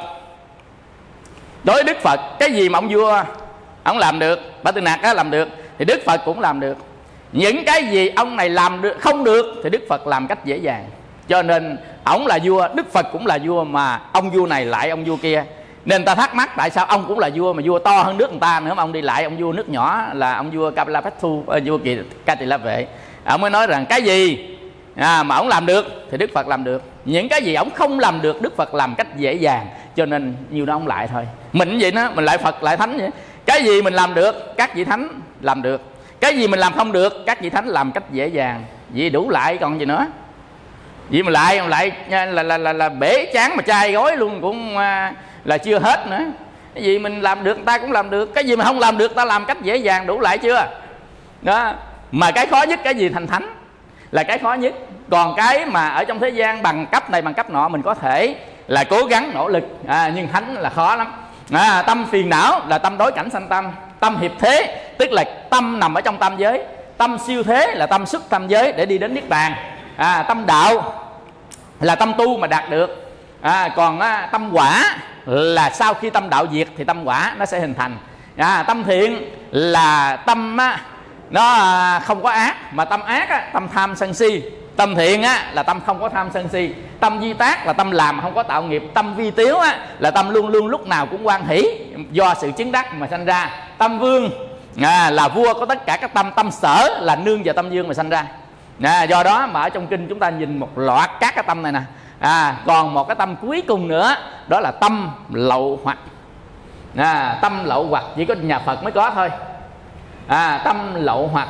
đối với Đức Phật, cái gì mà ông vua ông làm được, Bá Tư Nặc á làm được, thì Đức Phật cũng làm được. Những cái gì ông này làm được không được thì Đức Phật làm cách dễ dàng. Cho nên ổng là vua, Đức Phật cũng là vua, mà ông vua này lại ông vua kia. Nên ta thắc mắc tại sao ông cũng là vua mà vua to hơn nước người ta nữa mà ông đi lại ông vua nước nhỏ là ông vua Kapilavatthu, vua kỳ Cati La Vệ. Ông mới nói rằng cái gì à, mà ông làm được thì Đức Phật làm được, những cái gì ông không làm được Đức Phật làm cách dễ dàng. Cho nên nhiều đó ông lại thôi. Mình vậy đó, mình lại Phật lại Thánh vậy. Cái gì mình làm được các vị Thánh làm được, cái gì mình làm không được các vị Thánh làm cách dễ dàng. Vậy đủ lại còn gì nữa. Vậy mà lại lại là là là, là, là bể chán mà chai gói luôn cũng à, là chưa hết nữa. Cái gì mình làm được ta cũng làm được, cái gì mà không làm được ta làm cách dễ dàng, đủ lại chưa đó. Mà cái khó nhất cái gì? Thành thánh là cái khó nhất. Còn cái mà ở trong thế gian bằng cấp này bằng cấp nọ mình có thể là cố gắng nỗ lực, à, nhưng thánh là khó lắm. À, tâm phiền não là tâm đối cảnh sanh tâm. Tâm hiệp thế tức là tâm nằm ở trong tam giới. Tâm siêu thế là tâm xuất tam giới để đi đến niết bàn. À, tâm đạo là tâm tu mà đạt được. À, còn á, tâm quả là sau khi tâm đạo diệt thì tâm quả nó sẽ hình thành. À, tâm thiện là tâm á, nó không có ác, mà tâm ác á, tâm tham sân si. Tâm thiện á, là tâm không có tham sân si. Tâm vi tác là tâm làm không có tạo nghiệp. Tâm vi tiếu á, là tâm luôn luôn lúc nào cũng hoan hỷ do sự chứng đắc mà sanh ra. Tâm vương à, là vua có tất cả các tâm. Tâm sở là nương vào tâm dương mà sanh ra. À, do đó mà ở trong kinh chúng ta nhìn một loạt các cái tâm này nè. À, còn một cái tâm cuối cùng nữa đó là tâm lậu hoặc. À, tâm lậu hoặc chỉ có nhà Phật mới có thôi. À, tâm lậu hoặc,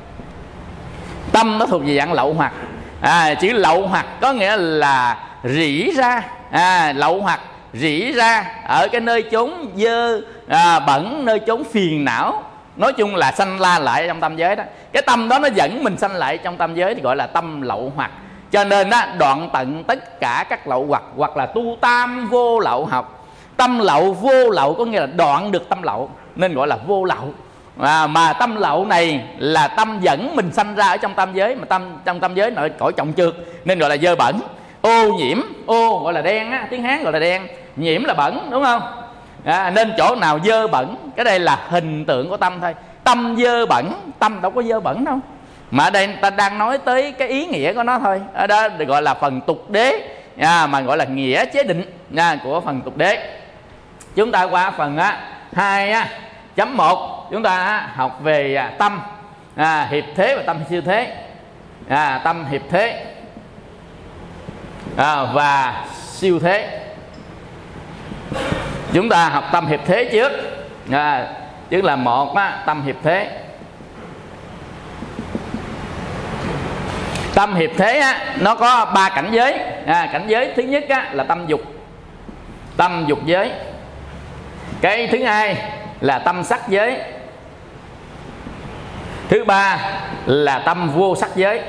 tâm nó thuộc về dạng lậu hoặc. À, chữ lậu hoặc có nghĩa là rỉ ra. À, lậu hoặc rỉ ra ở cái nơi chốn dơ à, bẩn, nơi chốn phiền não, nói chung là sanh la lại trong tam giới đó. Cái tâm đó nó dẫn mình sanh lại trong tam giới thì gọi là tâm lậu hoặc. Cho nên đó, đoạn tận tất cả các lậu hoặc, hoặc là tu tam vô lậu học. Tâm lậu vô lậu có nghĩa là đoạn được tâm lậu nên gọi là vô lậu. À, mà tâm lậu này là tâm dẫn mình sanh ra ở trong tam giới, mà tâm trong tam giới nội cõi trọng trược nên gọi là dơ bẩn. Ô nhiễm, ô gọi là đen á, tiếng Hán gọi là đen, nhiễm là bẩn, đúng không? À, nên chỗ nào dơ bẩn, cái đây là hình tượng của tâm thôi. Tâm dơ bẩn, tâm đâu có dơ bẩn đâu. Mà ở đây ta đang nói tới cái ý nghĩa của nó thôi. Ở đó được gọi là phần tục đế, à, mà gọi là nghĩa chế định à, của phần tục đế. Chúng ta qua phần á, hai á, chấm một chúng ta á, học về à, tâm à, hiệp thế và tâm siêu thế. À, tâm hiệp thế à, và siêu thế. Chúng ta học tâm hiệp thế trước. À, tức là một á, tâm hiệp thế. Tâm hiệp thế á, nó có ba cảnh giới. À, cảnh giới thứ nhất á, là tâm dục, tâm dục giới. Cái thứ hai là tâm sắc giới. Thứ ba là tâm vô sắc giới.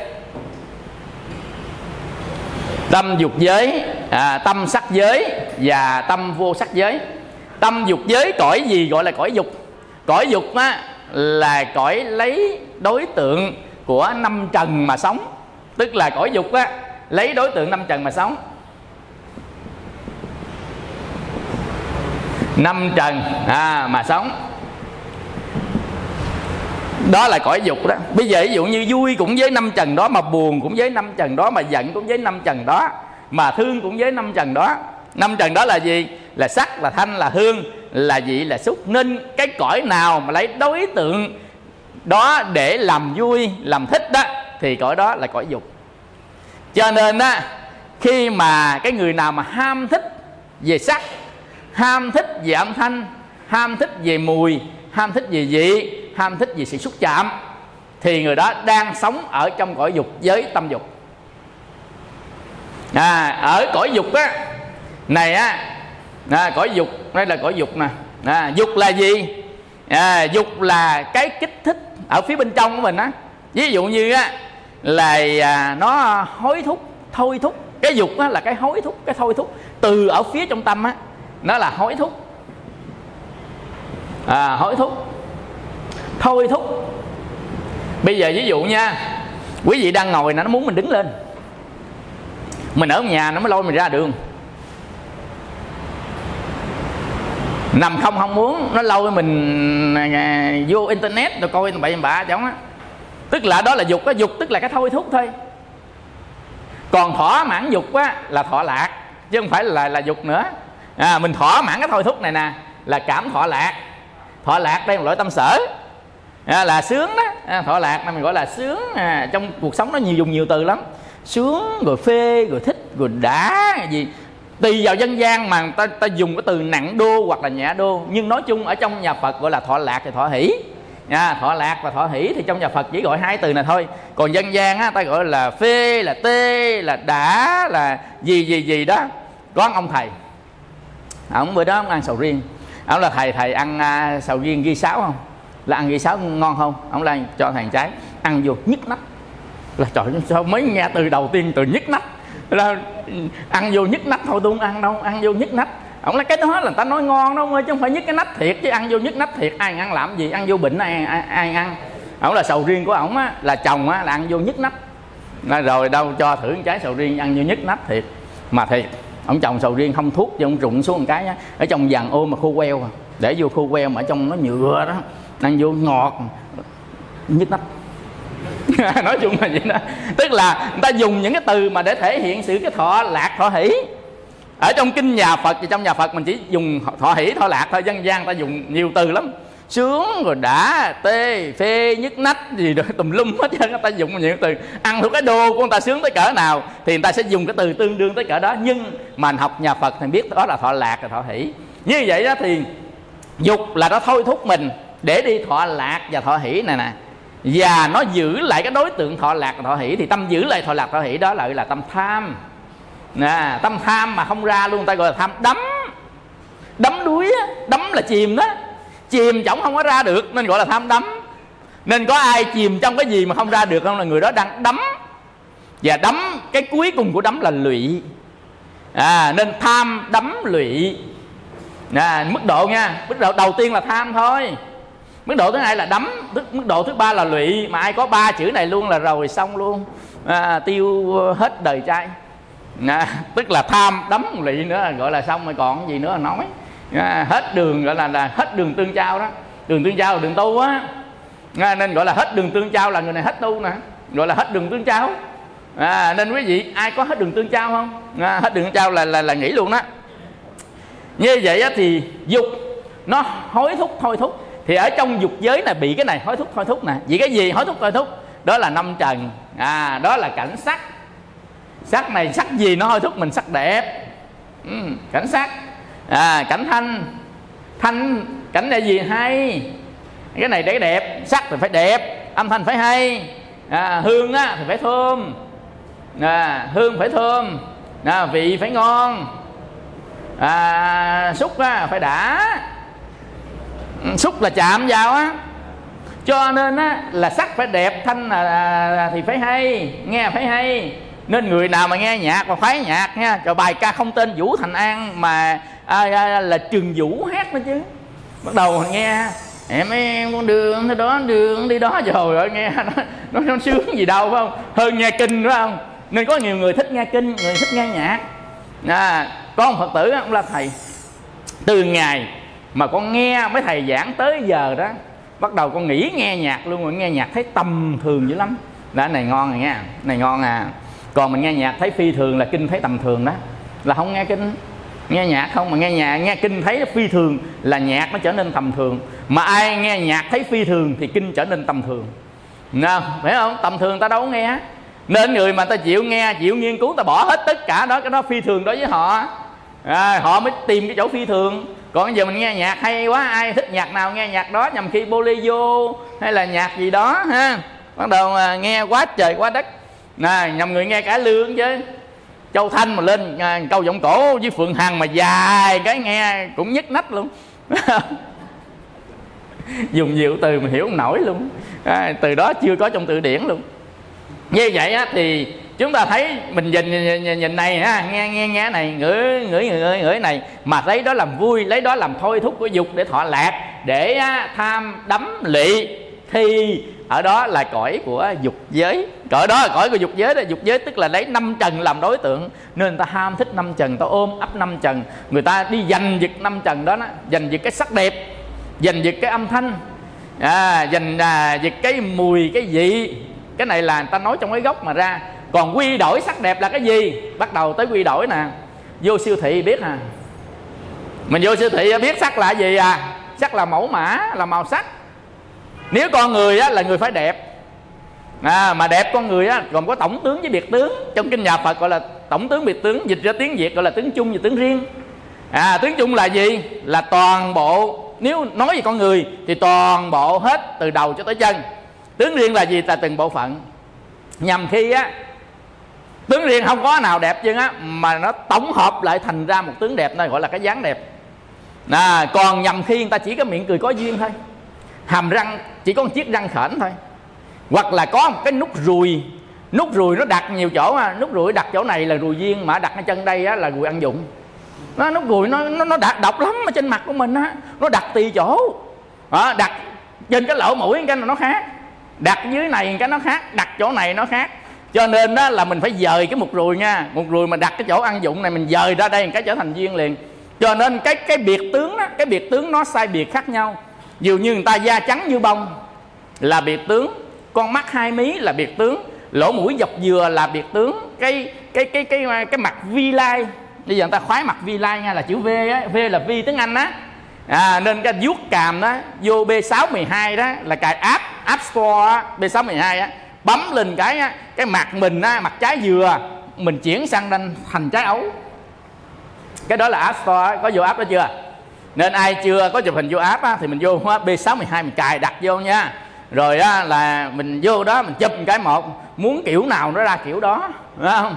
Tâm dục giới, à, tâm sắc giới và tâm vô sắc giới. Tâm dục giới cõi gì gọi là cõi dục? Cõi dục á, là cõi lấy đối tượng của năm trần mà sống. Tức là cõi dục á, lấy đối tượng năm trần mà sống. Năm trần à, mà sống. Đó là cõi dục đó. Bây giờ ví dụ như vui cũng với năm trần đó, mà buồn cũng với năm trần đó, mà giận cũng với năm trần đó, mà thương cũng với năm trần đó. Năm trần đó là gì? Là sắc, là thanh, là hương, là vị, là xúc. Nên cái cõi nào mà lấy đối tượng đó để làm vui, làm thích đó, thì cõi đó là cõi dục. Cho nên á, khi mà cái người nào mà ham thích về sắc, ham thích về âm thanh, ham thích về mùi, ham thích về vị, ham thích về sự xúc chạm, thì người đó đang sống ở trong cõi dục với tâm dục. À, ở cõi dục á này á, à, cõi dục đây là cõi dục nè. À, dục là gì? À, dục là cái kích thích ở phía bên trong của mình á. Ví dụ như á là à, nó hối thúc, thôi thúc. Cái dục á là cái hối thúc, cái thôi thúc. Từ ở phía trong tâm á, nó là hối thúc, à, hối thúc, thôi thúc. Bây giờ ví dụ nha, quý vị đang ngồi nó muốn mình đứng lên, mình ở nhà nó mới lôi mình ra đường. Nằm không không muốn, nó lôi mình à, vô internet rồi coi bậy bạ chẳng á. Tức là đó là dục. Cái dục tức là cái thôi thúc thôi. Còn thỏa mãn dục á là thọ lạc, chứ không phải là là dục nữa. À, mình thỏa mãn cái thôi thúc này nè là cảm thọ lạc. Thọ lạc đây là một loại tâm sở, à, là sướng đó. À, thọ lạc này mình gọi là sướng. À, trong cuộc sống nó nhiều dùng nhiều từ lắm, sướng rồi phê rồi thích rồi đã gì. Tùy vào dân gian mà ta, ta dùng cái từ nặng đô hoặc là nhẹ đô, nhưng nói chung ở trong nhà Phật gọi là thọ lạc và thọ hỷ. À, thọ lạc và thọ hỷ thì trong nhà Phật chỉ gọi hai từ này thôi. Còn dân gian á, ta gọi là phê, là tê, là đã, là gì gì gì đó. Có ông thầy, ông bữa đó ông ăn sầu riêng. Ông là thầy, thầy ăn uh, sầu riêng ghi sáo không? Là ăn ghi sáo ngon không? Ông là cho thằng trái ăn vô nhức nách. Là trời ơi, sao mới nghe từ đầu tiên từ nhức nách. Là ăn vô nhức nách thôi, tôi không ăn đâu, ăn vô nhức nách. Ông nói cái đó là người ta nói ngon đâu ơi, chứ không phải nhức cái nách thiệt. Chứ ăn vô nhức nách thiệt ai ăn làm gì, ăn vô bệnh ai, ai, ai ăn. Ông là sầu riêng của ổng á, là chồng á, là ăn vô nhức nách. Rồi đâu cho thử một trái sầu riêng ăn vô nhức nách thiệt. Mà thiệt, ông trồng sầu riêng không thuốc, chứ ông rụng xuống một cái á, ở trong vàng ôm mà khô queo, để vô khô queo mà ở trong nó nhựa đó, ăn vô ngọt, nhức nách. Nói chung là vậy đó. Tức là người ta dùng những cái từ mà để thể hiện sự cái thọ lạc thọ hỷ. Ở trong kinh nhà Phật thì trong nhà Phật mình chỉ dùng thọ hỷ thọ lạc thôi. Dân gian ta dùng nhiều từ lắm, sướng rồi đã, tê, phê, nhức nách gì đó tùm lum hết trơn. Người ta dùng nhiều từ. Ăn thuộc cái đô của người ta sướng tới cỡ nào thì người ta sẽ dùng cái từ tương đương tới cỡ đó. Nhưng mà học nhà Phật thì biết đó là thọ lạc và thọ hỷ. Như vậy đó thì dục là nó thôi thúc mình để đi thọ lạc và thọ hỷ này nè. Và nó giữ lại cái đối tượng thọ lạc và thọ hỷ. Thì tâm giữ lại thọ lạc thọ hỷ đó lại là tâm tham. Nè, tâm tham mà không ra luôn, ta gọi là tham đắm. Đắm đuối á, đắm là chìm đó. Chìm chổng không có ra được nên gọi là tham đắm. Nên có ai chìm trong cái gì mà không ra được không là người đó đang đắm. Và đắm, cái cuối cùng của đắm là lụy. À, nên tham đắm lụy. À, mức độ nha, mức độ đầu tiên là tham thôi. Mức độ thứ hai là đắm, mức độ thứ ba là lụy. Mà ai có ba chữ này luôn là rồi xong luôn, à, tiêu hết đời trai. À, tức là tham đắm lụy nữa gọi là xong rồi, còn gì nữa là nói. À, hết đường gọi là, là hết đường tương trao đó. Đường tương trao là đường tu á, à, nên gọi là hết đường tương trao là người này hết tu nè, gọi là hết đường tương trao. À, nên quý vị ai có hết đường tương trao không? À, hết đường tương trao là, là, là nghỉ luôn đó. Như vậy á, thì dục nó hối thúc thôi thúc. Thì ở trong dục giới này bị cái này hối thúc thôi thúc nè. Vì cái gì hối thúc thôi thúc? Đó là năm trần. À, đó là cảnh sắc. Sắc này sắc gì nó hối thúc mình? Sắc đẹp, ừ, cảnh sắc. À, cảnh thanh. Thanh cảnh là gì? Hay. Cái này để đẹp. Sắc thì phải đẹp, âm thanh phải hay. À, hương á thì phải thơm. À, hương phải thơm. À, vị phải ngon. À, xúc á phải đã. Xúc là chạm vào á. Cho nên á là sắc phải đẹp, thanh là, là thì phải hay, nghe phải hay. Nên người nào mà nghe nhạc và khoái nhạc nha, cho bài ca không tên Vũ Thành An mà à, à, là Trường Vũ hát đó chứ. Bắt đầu nghe em em con đường tới đó, đường đi đó, trời ơi nghe nó, nó, nó sướng gì đâu phải không? Hơn nghe kinh phải không? Nên có nhiều người thích nghe kinh, người thích nghe nhạc. À, có một Phật tử ông là thầy, từ ngày mà con nghe mấy thầy giảng tới giờ đó, bắt đầu con nghỉ nghe nhạc luôn rồi. Nghe nhạc thấy tầm thường dữ lắm. Đó, này ngon rồi nha, này ngon à. Còn mình nghe nhạc thấy phi thường là kinh thấy tầm thường đó, là không nghe kinh. Nghe nhạc không mà nghe nhạc, nghe kinh thấy phi thường là nhạc nó trở nên tầm thường. Mà ai nghe nhạc thấy phi thường thì kinh trở nên tầm thường. Nào, phải không? Tầm thường ta đâu có nghe. Nên người mà ta chịu nghe, chịu nghiên cứu, ta bỏ hết tất cả đó, cái đó phi thường đối với họ. À, họ mới tìm cái chỗ phi thường. Còn bây giờ mình nghe nhạc hay quá, ai thích nhạc nào nghe nhạc đó, nhằm khi bolero hay là nhạc gì đó ha. Bắt đầu nghe quá trời quá đất. Nè, nhằm người nghe cải lương chứ. Châu Thanh mà lên à, câu giọng cổ với Phượng Hằng mà dài cái nghe cũng nhức nách luôn. Dùng nhiều từ mình hiểu không nổi luôn, à, từ đó chưa có trong từ điển luôn. Như vậy á, thì chúng ta thấy mình nhìn nhìn, nhìn, nhìn này ha, nghe nghe nghe này, ngửi ngửi ngửi ngửi này, mà lấy đó làm vui, lấy đó làm thôi thúc của dục để thọ lạc, để á, tham đắm lụy, thì ở đó là cõi của dục giới. Cõi đó là cõi của dục giới đó. Dục giới tức là lấy năm trần làm đối tượng, nên người ta ham thích năm trần, ta ôm ấp năm trần, người ta đi giành giật năm trần đó, đó giành giật cái sắc đẹp, giành giật cái âm thanh, à, giành à, giật cái mùi, cái vị. Cái này là người ta nói trong cái gốc mà ra. Còn quy đổi sắc đẹp là cái gì? Bắt đầu tới quy đổi nè. Vô siêu thị biết à, mình vô siêu thị biết sắc là gì à? Sắc là mẫu mã, là màu sắc. Nếu con người á, là người phải đẹp, à, mà đẹp con người á, gồm có tổng tướng với biệt tướng. Trong kinh nhà Phật gọi là tổng tướng biệt tướng, dịch ra tiếng Việt gọi là tướng chung và tướng riêng. À, tướng chung là gì? Là toàn bộ. Nếu nói về con người thì toàn bộ hết từ đầu cho tới chân. Tướng riêng là gì? Là từng bộ phận. Nhằm khi á, tướng riêng không có nào đẹp chứ á, mà nó tổng hợp lại thành ra một tướng đẹp, này gọi là cái dáng đẹp. À, còn nhằm khi người ta chỉ có miệng cười có duyên thôi, hàm răng chỉ có một chiếc răng khểnh thôi, hoặc là có một cái nút ruồi. Nút ruồi nó đặt nhiều chỗ, à. Nút ruồi đặt chỗ này là ruồi duyên, mà đặt ở chân đây á, là ruồi ăn dụng. Nó nút ruồi nó nó, nó đặt độc lắm ở trên mặt của mình á, nó đặt tùy chỗ, à, đặt trên cái lỗ mũi cái nó khác, đặt dưới này cái nó khác, đặt chỗ này nó khác. Cho nên đó là mình phải dời cái một ruồi nha, một ruồi mà đặt cái chỗ ăn dụng này mình dời ra đây một cái trở thành duyên liền. Cho nên cái cái biệt tướng đó, cái biệt tướng nó sai biệt khác nhau. Dường như người ta da trắng như bông là biệt tướng, con mắt hai mí là biệt tướng, lỗ mũi dọc dừa là biệt tướng, cái cái cái cái cái, cái mặt vi lai, bây giờ người ta khoái mặt vi lai nha, là chữ V á, V là vi tiếng Anh á. À, nên cái vuốt càm đó vô B sáu một hai đó là cài app App Store á, B sáu một hai á, bấm lên cái á, cái mặt mình á, mặt trái dừa mình chuyển sang lên thành trái ấu. Cái đó là App Store, có vô app đó chưa? Nên ai chưa có chụp hình vô app á, thì mình vô B sáu một hai mình cài đặt vô nha. Rồi á, là mình vô đó mình chụp một cái một, muốn kiểu nào nó ra kiểu đó, phải không?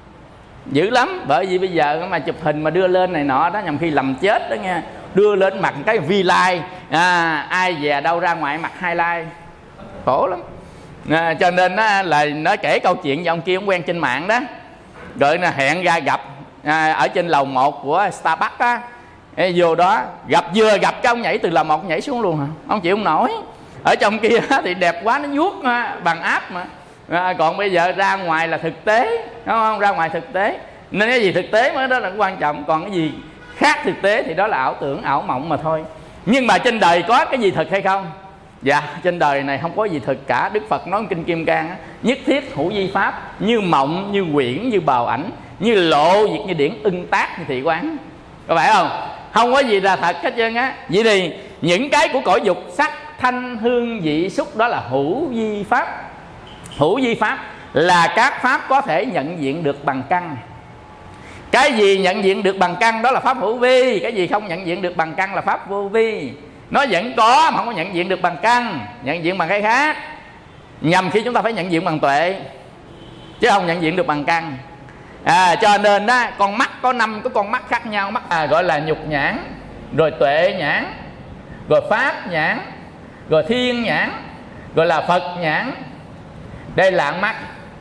Dữ lắm. Bởi vì bây giờ mà chụp hình mà đưa lên này nọ đó, nhằm khi lầm chết đó nha. Đưa lên mặt cái vi like, à, ai về đâu ra ngoài mặt hai like, khổ lắm. À, cho nên á, là nó kể câu chuyện với ông kia, ông quen trên mạng đó, rồi là hẹn ra gặp à, ở trên lầu một của Starbucks á. Ê, vô đó gặp, vừa gặp cái ông nhảy từ lầu một nhảy xuống luôn hả? Ông chịu không nổi. Ở trong kia thì đẹp quá, nó vuốt bằng app mà, à, còn bây giờ ra ngoài là thực tế, đúng không? Ra ngoài thực tế, nên cái gì thực tế mới đó là quan trọng, còn cái gì khác thực tế thì đó là ảo tưởng, ảo mộng mà thôi. Nhưng mà trên đời có cái gì thực hay không? Dạ, trên đời này không có gì thực cả. Đức Phật nói Kinh Kim Cang á, nhất thiết hữu vi pháp, như mộng, như quyển, như bào ảnh, như lộ việc, như điển, ưng tác, như thị quán. Có phải không? Không có gì là thật hết trơn á. Vậy thì những cái của cõi dục, sắc, thanh, hương, vị, xúc, đó là hữu vi pháp. Hữu vi pháp là các pháp có thể nhận diện được bằng căn. Cái gì nhận diện được bằng căn đó là pháp hữu vi, cái gì không nhận diện được bằng căn là pháp vô vi. Nó vẫn có mà không có nhận diện được bằng căn, nhận diện bằng cái khác. Nhằm khi chúng ta phải nhận diện bằng tuệ, chứ không nhận diện được bằng căn. À, cho nên đó, con mắt có năm cái con mắt khác nhau. Mắt à, gọi là nhục nhãn, rồi tuệ nhãn, rồi pháp nhãn, rồi thiên nhãn, gọi là Phật nhãn. Đây là mắt.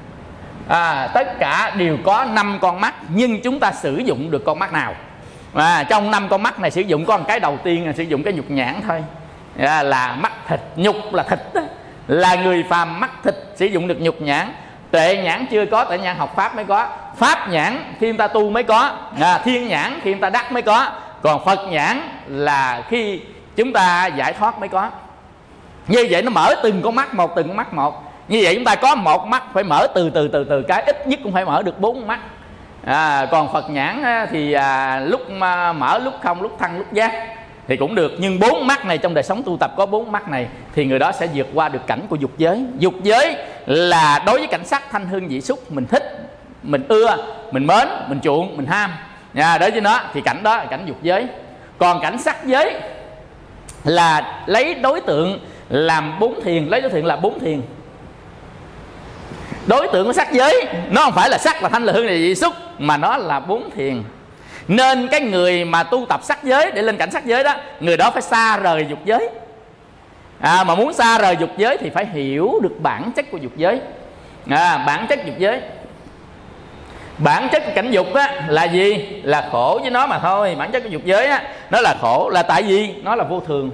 À, tất cả đều có năm con mắt, nhưng chúng ta sử dụng được con mắt nào? À, trong năm con mắt này sử dụng có một cái đầu tiên là sử dụng cái nhục nhãn thôi, à, là mắt thịt. Nhục là thịt đó. Là người phàm mắt thịt sử dụng được nhục nhãn. Tuệ nhãn chưa có, tuệ nhãn học pháp mới có. Pháp nhãn khi người ta tu mới có, à, thiên nhãn khi người ta đắc mới có. Còn Phật nhãn là khi chúng ta giải thoát mới có. Như vậy nó mở từng con mắt một, từng con mắt một. Như vậy chúng ta có một mắt phải mở từ từ từ từ cái, ít nhất cũng phải mở được bốn mắt. À, còn Phật nhãn thì à, lúc mà mở, lúc không, lúc thăng, lúc giác thì cũng được. Nhưng bốn mắt này trong đời sống tu tập có bốn mắt này thì người đó sẽ vượt qua được cảnh của dục giới. Dục giới là đối với cảnh sắc, thanh, hương, vị, xúc mình thích, mình ưa, mình mến, mình chuộng, mình ham. À, đối với nó thì cảnh đó là cảnh dục giới. Còn cảnh sắc giới là lấy đối tượng làm bốn thiền, lấy đối tượng là bốn thiền. Đối tượng của sắc giới nó không phải là sắc, là thanh, là hương, là vị, xúc, mà nó là bốn thiền. Nên cái người mà tu tập sắc giới để lên cảnh sắc giới đó, người đó phải xa rời dục giới. À, mà muốn xa rời dục giới thì phải hiểu được bản chất của dục giới. À, bản chất dục giới, bản chất của cảnh dục á, là gì? Là khổ với nó mà thôi. Bản chất của dục giới á, nó là khổ, là tại vì nó là vô thường.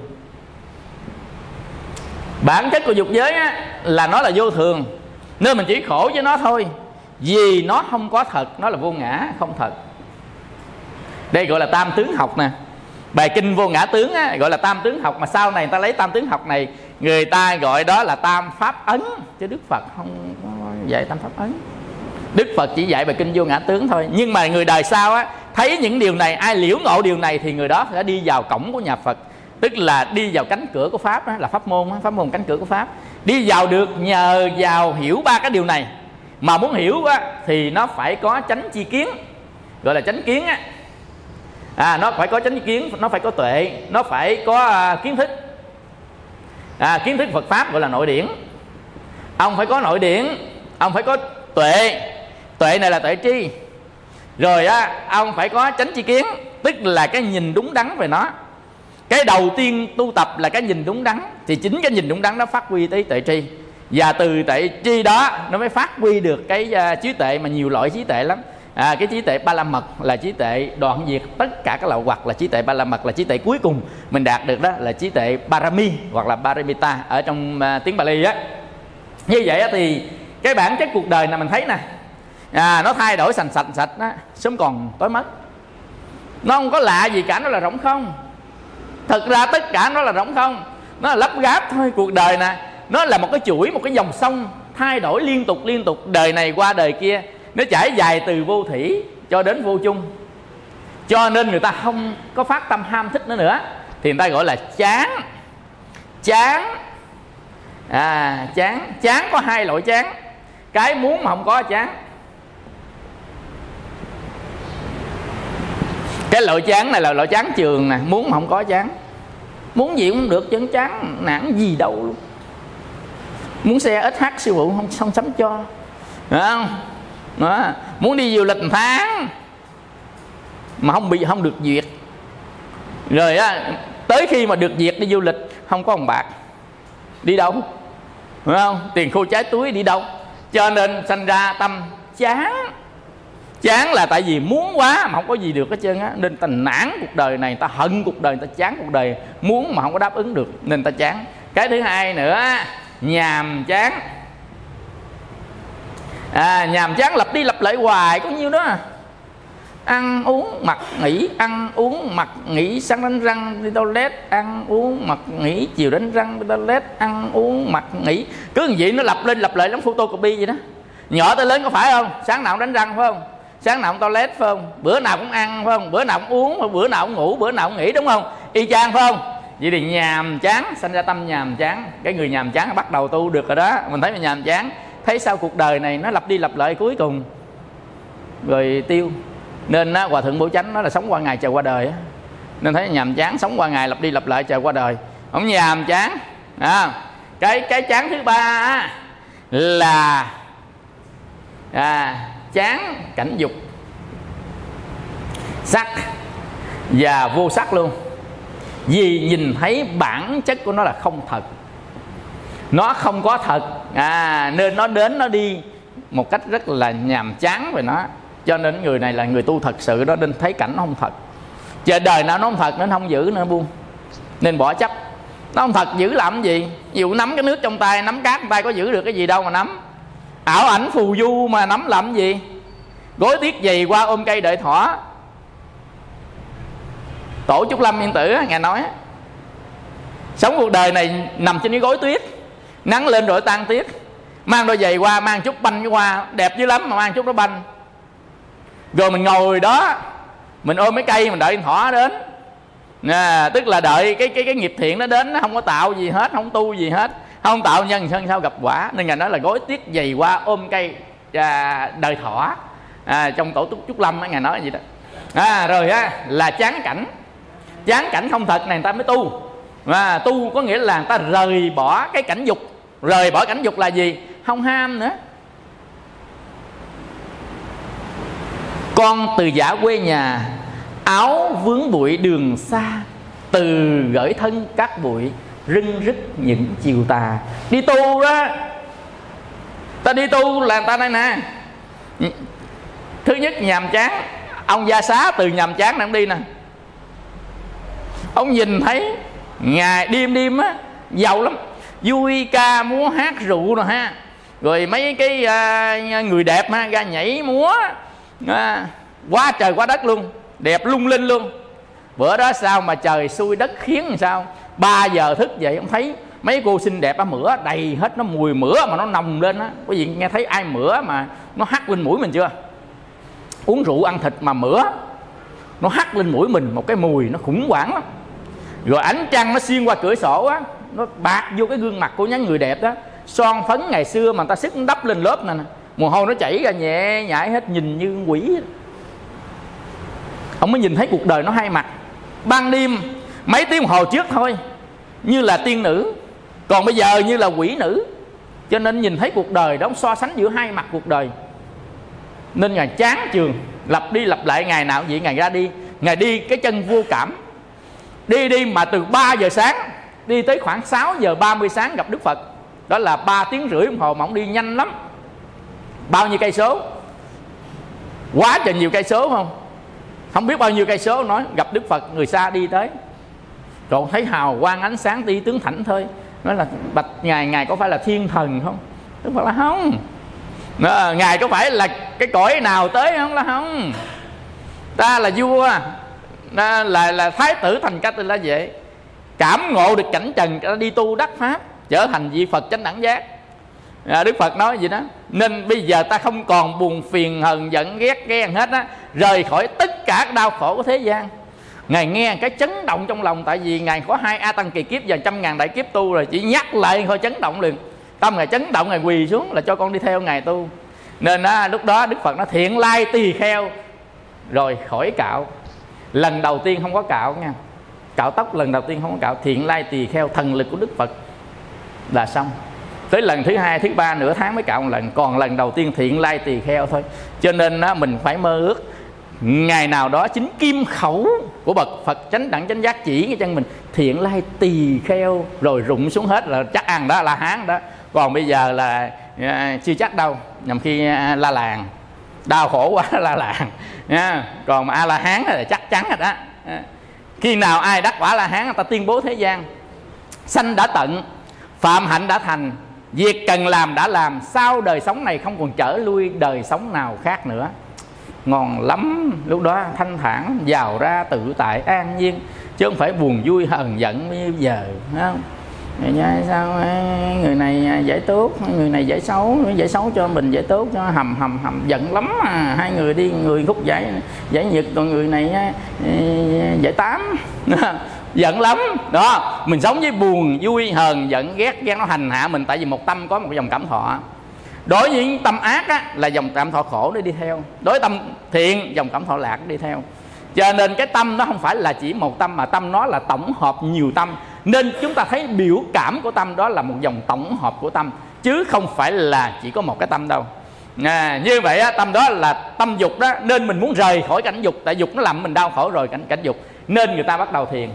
Bản chất của dục giới á, là nó là vô thường, nên mình chỉ khổ với nó thôi. Vì nó không có thật, nó là vô ngã, không thật. Đây gọi là tam tướng học nè. Bài kinh Vô Ngã Tướng á, gọi là tam tướng học. Mà sau này người ta lấy tam tướng học này, người ta gọi đó là tam pháp ấn. Chứ Đức Phật không dạy tam pháp ấn. Đức Phật chỉ dạy bài kinh Vô Ngã Tướng thôi. Nhưng mà người đời sau á, thấy những điều này, ai liễu ngộ điều này thì người đó sẽ đi vào cổng của nhà Phật. Tức là đi vào cánh cửa của Pháp đó, là pháp môn đó, pháp môn cánh cửa của Pháp. Đi vào được nhờ vào hiểu ba cái điều này. Mà muốn hiểu á, thì nó phải có chánh chi kiến, gọi là chánh kiến á. À, nó phải có chánh chi kiến, nó phải có tuệ, nó phải có uh, kiến thức. À, kiến thức Phật Pháp gọi là nội điển. Ông phải có nội điển, ông phải có tuệ. Tuệ này là tuệ tri. Rồi á, ông phải có chánh chi kiến, tức là cái nhìn đúng đắn về nó. Cái đầu tiên tu tập là cái nhìn đúng đắn, thì chính cái nhìn đúng đắn đó phát huy tới tuệ tri. Và từ tuệ tri đó nó mới phát huy được cái uh, trí tuệ, mà nhiều loại trí tuệ lắm. À, cái trí tuệ ba la mật là trí tuệ đoạn diệt tất cả các lậu hoặc, là trí tuệ ba la mật là trí tuệ cuối cùng mình đạt được, đó là trí tuệ Parami hoặc là Paramita ở trong uh, tiếng Bali á. Như vậy á, thì cái bản chất cuộc đời này mình thấy nè, à, nó thay đổi sành sạch sạch đó, sớm còn tối mất. Nó không có lạ gì cả, nó là rỗng không. Thực ra tất cả nó là rỗng không, nó là lắp ráp thôi. Cuộc đời nè, nó là một cái chuỗi, một cái dòng sông thay đổi liên tục liên tục, đời này qua đời kia, nó trải dài từ vô thủy cho đến vô chung. Cho nên người ta không có phát tâm ham thích nữa nữa, thì người ta gọi là chán. Chán à, chán chán có hai loại chán. Cái muốn mà không có chán. Cái loại chán này là loại chán trường nè, muốn mà không có chán. Muốn gì cũng được chứ chán nản gì đâu luôn. Muốn xe ét hát sư phụ không, không sắm cho, đúng không? Đó. Muốn đi du lịch một tháng mà không bị không được duyệt, rồi á, tới khi mà được duyệt đi du lịch không có đồng bạc, đi đâu, đúng không? Tiền khô trái túi đi đâu? Cho nên sanh ra tâm chán. Chán là tại vì muốn quá mà không có gì được hết trơn á, nên ta nản cuộc đời này, ta hận cuộc đời, ta chán cuộc đời, muốn mà không có đáp ứng được nên ta chán. Cái thứ hai nữa, nhàm chán. À, nhàm chán lặp đi lặp lại hoài có nhiêu đó. Ăn uống mặc nghỉ, ăn uống mặc nghỉ, sáng đánh răng đi toilet, ăn uống mặc nghỉ, chiều đánh răng đi toilet, ăn uống mặc nghỉ. Cứ như vậy nó lặp lên lặp lại giống photocopy vậy đó. Nhỏ tới lớn có phải không? Sáng nào cũng đánh răng phải không? Sáng nào cũng toilet phải không? Bữa nào cũng ăn phải không? Bữa nào cũng uống, bữa nào cũng ngủ, bữa nào cũng nghỉ, đúng không? Y chang phải không? Vậy thì nhàm chán, sanh ra tâm nhàm chán. Cái người nhàm chán bắt đầu tu được rồi đó. Mình thấy mình nhàm chán, thấy sao cuộc đời này nó lặp đi lặp lại cuối cùng rồi tiêu. Nên á, Hòa Thượng Bổ Chánh nói là sống qua ngày chờ qua đời á. Nên thấy nhàm chán, sống qua ngày lặp đi lặp lại chờ qua đời. Không nhàm chán à. Cái cái chán thứ ba á, là à, chán cảnh dục, sắc và vô sắc luôn. Vì nhìn thấy bản chất của nó là không thật, nó không có thật à, nên nó đến nó đi một cách rất là nhàm chán về nó. Cho nên người này là người tu thật sự đó, nên thấy cảnh nó không thật. Chờ đời nào nó không thật nên không giữ nữa, buông, nên bỏ chấp. Nó không thật giữ làm gì? Ví dụ nắm cái nước trong tay, nắm cát trong tay có giữ được cái gì đâu mà nắm. Ảo ảnh phù du mà nắm làm gì? Gối tiết giày qua ôm cây đợi thỏ. Tổ Trúc Lâm Yên Tử Ngài nói sống cuộc đời này nằm trên cái gối tuyết, nắng lên rồi tan tuyết. Mang đôi giày qua, mang chút banh qua, đẹp dữ lắm mà mang chút đó banh. Rồi mình ngồi đó, mình ôm mấy cây mình đợi thỏ đến à, tức là đợi cái cái cái nghiệp thiện nó đến. Nó không có tạo gì hết, không tu gì hết, không tạo nhân thân sao gặp quả. Nên Ngài nói là gối tuyết giày qua ôm cây à, đời thỏ à, trong Tổ Trúc Lâm á, Ngài nói gì đó à. Rồi á, là chán cảnh. Chán cảnh không thật này người ta mới tu à, tu có nghĩa là người ta rời bỏ cái cảnh dục. Rời bỏ cảnh dục là gì? Không ham nữa. Con từ giả quê nhà, áo vướng bụi đường xa, từ gởi thân các bụi, rưng rức những chiều tà. Đi tu đó, ta đi tu là ta đây nè, thứ nhất nhàm chán. Ông Gia Xá từ nhàm chán đang đi nè, ông nhìn thấy ngày đêm đêm á giàu lắm, vui ca múa hát rượu rồi ha, rồi mấy cái uh, người đẹp ha ra nhảy múa uh, quá trời quá đất luôn, đẹp lung linh luôn. Bữa đó sao mà trời xui đất khiến làm sao, ba giờ thức dậy ông thấy mấy cô xinh đẹp á mửa đầy hết, nó mùi mửa mà nó nồng lên á. Quý vị nghe thấy ai mửa mà nó hắt lên mũi mình chưa? Uống rượu ăn thịt mà mửa nó hắt lên mũi mình một cái mùi nó khủng hoảng lắm. Rồi ánh trăng nó xuyên qua cửa sổ á, nó bạc vô cái gương mặt của những người đẹp đó. Son phấn ngày xưa mà người ta sức đắp lên lớp nè, mồ hôi nó chảy ra nhẹ nhãi hết, nhìn như quỷ. Ông mới nhìn thấy cuộc đời nó hai mặt. Ban đêm mấy tiếng đồng hồ trước thôi như là tiên nữ, còn bây giờ như là quỷ nữ. Cho nên nhìn thấy cuộc đời đó, ông so sánh giữa hai mặt cuộc đời. Nên Ngài chán chường, lặp đi lặp lại ngày nào vậy. Ngài ra đi, Ngài đi cái chân vô cảm. Đi đi mà từ ba giờ sáng đi tới khoảng sáu giờ ba mươi sáng gặp Đức Phật. Đó là ba tiếng rưỡi đồng hồ mà ông đi nhanh lắm. Bao nhiêu cây số? Quá trời nhiều cây số không? Không biết bao nhiêu cây số. Nói gặp Đức Phật, người xa đi tới, rồi thấy hào quang ánh sáng ti tướng thảnh thơi. Nói là bạch Ngài, Ngài có phải là thiên thần không? Đức Phật là không. Nó, Ngài có phải là cái cõi nào tới không? Là không. Ta là vua, là, là, là thái tử thành cách là vậy. Cảm ngộ được cảnh trần, ta đi tu đắc pháp, trở thành vị Phật chánh đẳng giác. à, Đức Phật nói gì đó. Nên bây giờ ta không còn buồn phiền hờn giận ghét ghen hết á, rời khỏi tất cả đau khổ của thế gian. Ngài nghe cái chấn động trong lòng. Tại vì Ngài có hai A Tăng kỳ kiếp và trăm ngàn đại kiếp tu rồi, chỉ nhắc lại thôi chấn động liền. Tâm Ngài chấn động, Ngài quỳ xuống là cho con đi theo Ngài tu. Nên á, lúc đó Đức Phật nó thiện lai tỳ kheo, rồi khỏi cạo. Lần đầu tiên không có cạo nha, cạo tóc lần đầu tiên không có cạo. Thiện lai tỳ kheo, thần lực của Đức Phật là xong. Tới lần thứ hai, thứ ba, nửa tháng mới cạo một lần. Còn lần đầu tiên thiện lai tỳ kheo thôi. Cho nên á, mình phải mơ ước ngày nào đó chính kim khẩu của bậc Phật chánh đẳng chánh giác chỉ cái chân mình thiện lai tỳ kheo, rồi rụng xuống hết là chắc ăn đó là hán đó. Còn bây giờ là à, chưa chắc đâu. Nhằm khi à, la làng đau khổ quá la làng nha. Còn mà a la hán là chắc chắn rồi đó. à, Khi nào ai đắc quả la hán, người ta tuyên bố thế gian sanh đã tận, phạm hạnh đã thành, việc cần làm đã làm, sau đời sống này không còn trở lui đời sống nào khác nữa. Ngon lắm. Lúc đó thanh thản, giàu ra tự tại an nhiên, chứ không phải buồn vui hờn giận như giờ, phải không? Sao người này giải tốt, người này giải xấu, giải xấu cho mình, giải tốt cho hầm hầm hầm, giận lắm à. Hai người đi, người khúc giải giải nhật, còn người này giải tám giận lắm đó. Mình sống với buồn vui hờn giận ghét ghen, nó hành hạ mình. Tại vì một tâm có một dòng cảm thọ. Đối với những tâm ác á, là dòng cảm thọ khổ để đi theo. Đối với tâm thiện, dòng cảm thọ lạc đi theo. Cho nên cái tâm nó không phải là chỉ một tâm, mà tâm nó là tổng hợp nhiều tâm. Nên chúng ta thấy biểu cảm của tâm đó là một dòng tổng hợp của tâm, chứ không phải là chỉ có một cái tâm đâu. à, Như vậy á, tâm đó là tâm dục đó. Nên mình muốn rời khỏi cảnh dục, tại dục nó làm mình đau khổ rồi, cảnh, cảnh dục. Nên người ta bắt đầu thiền.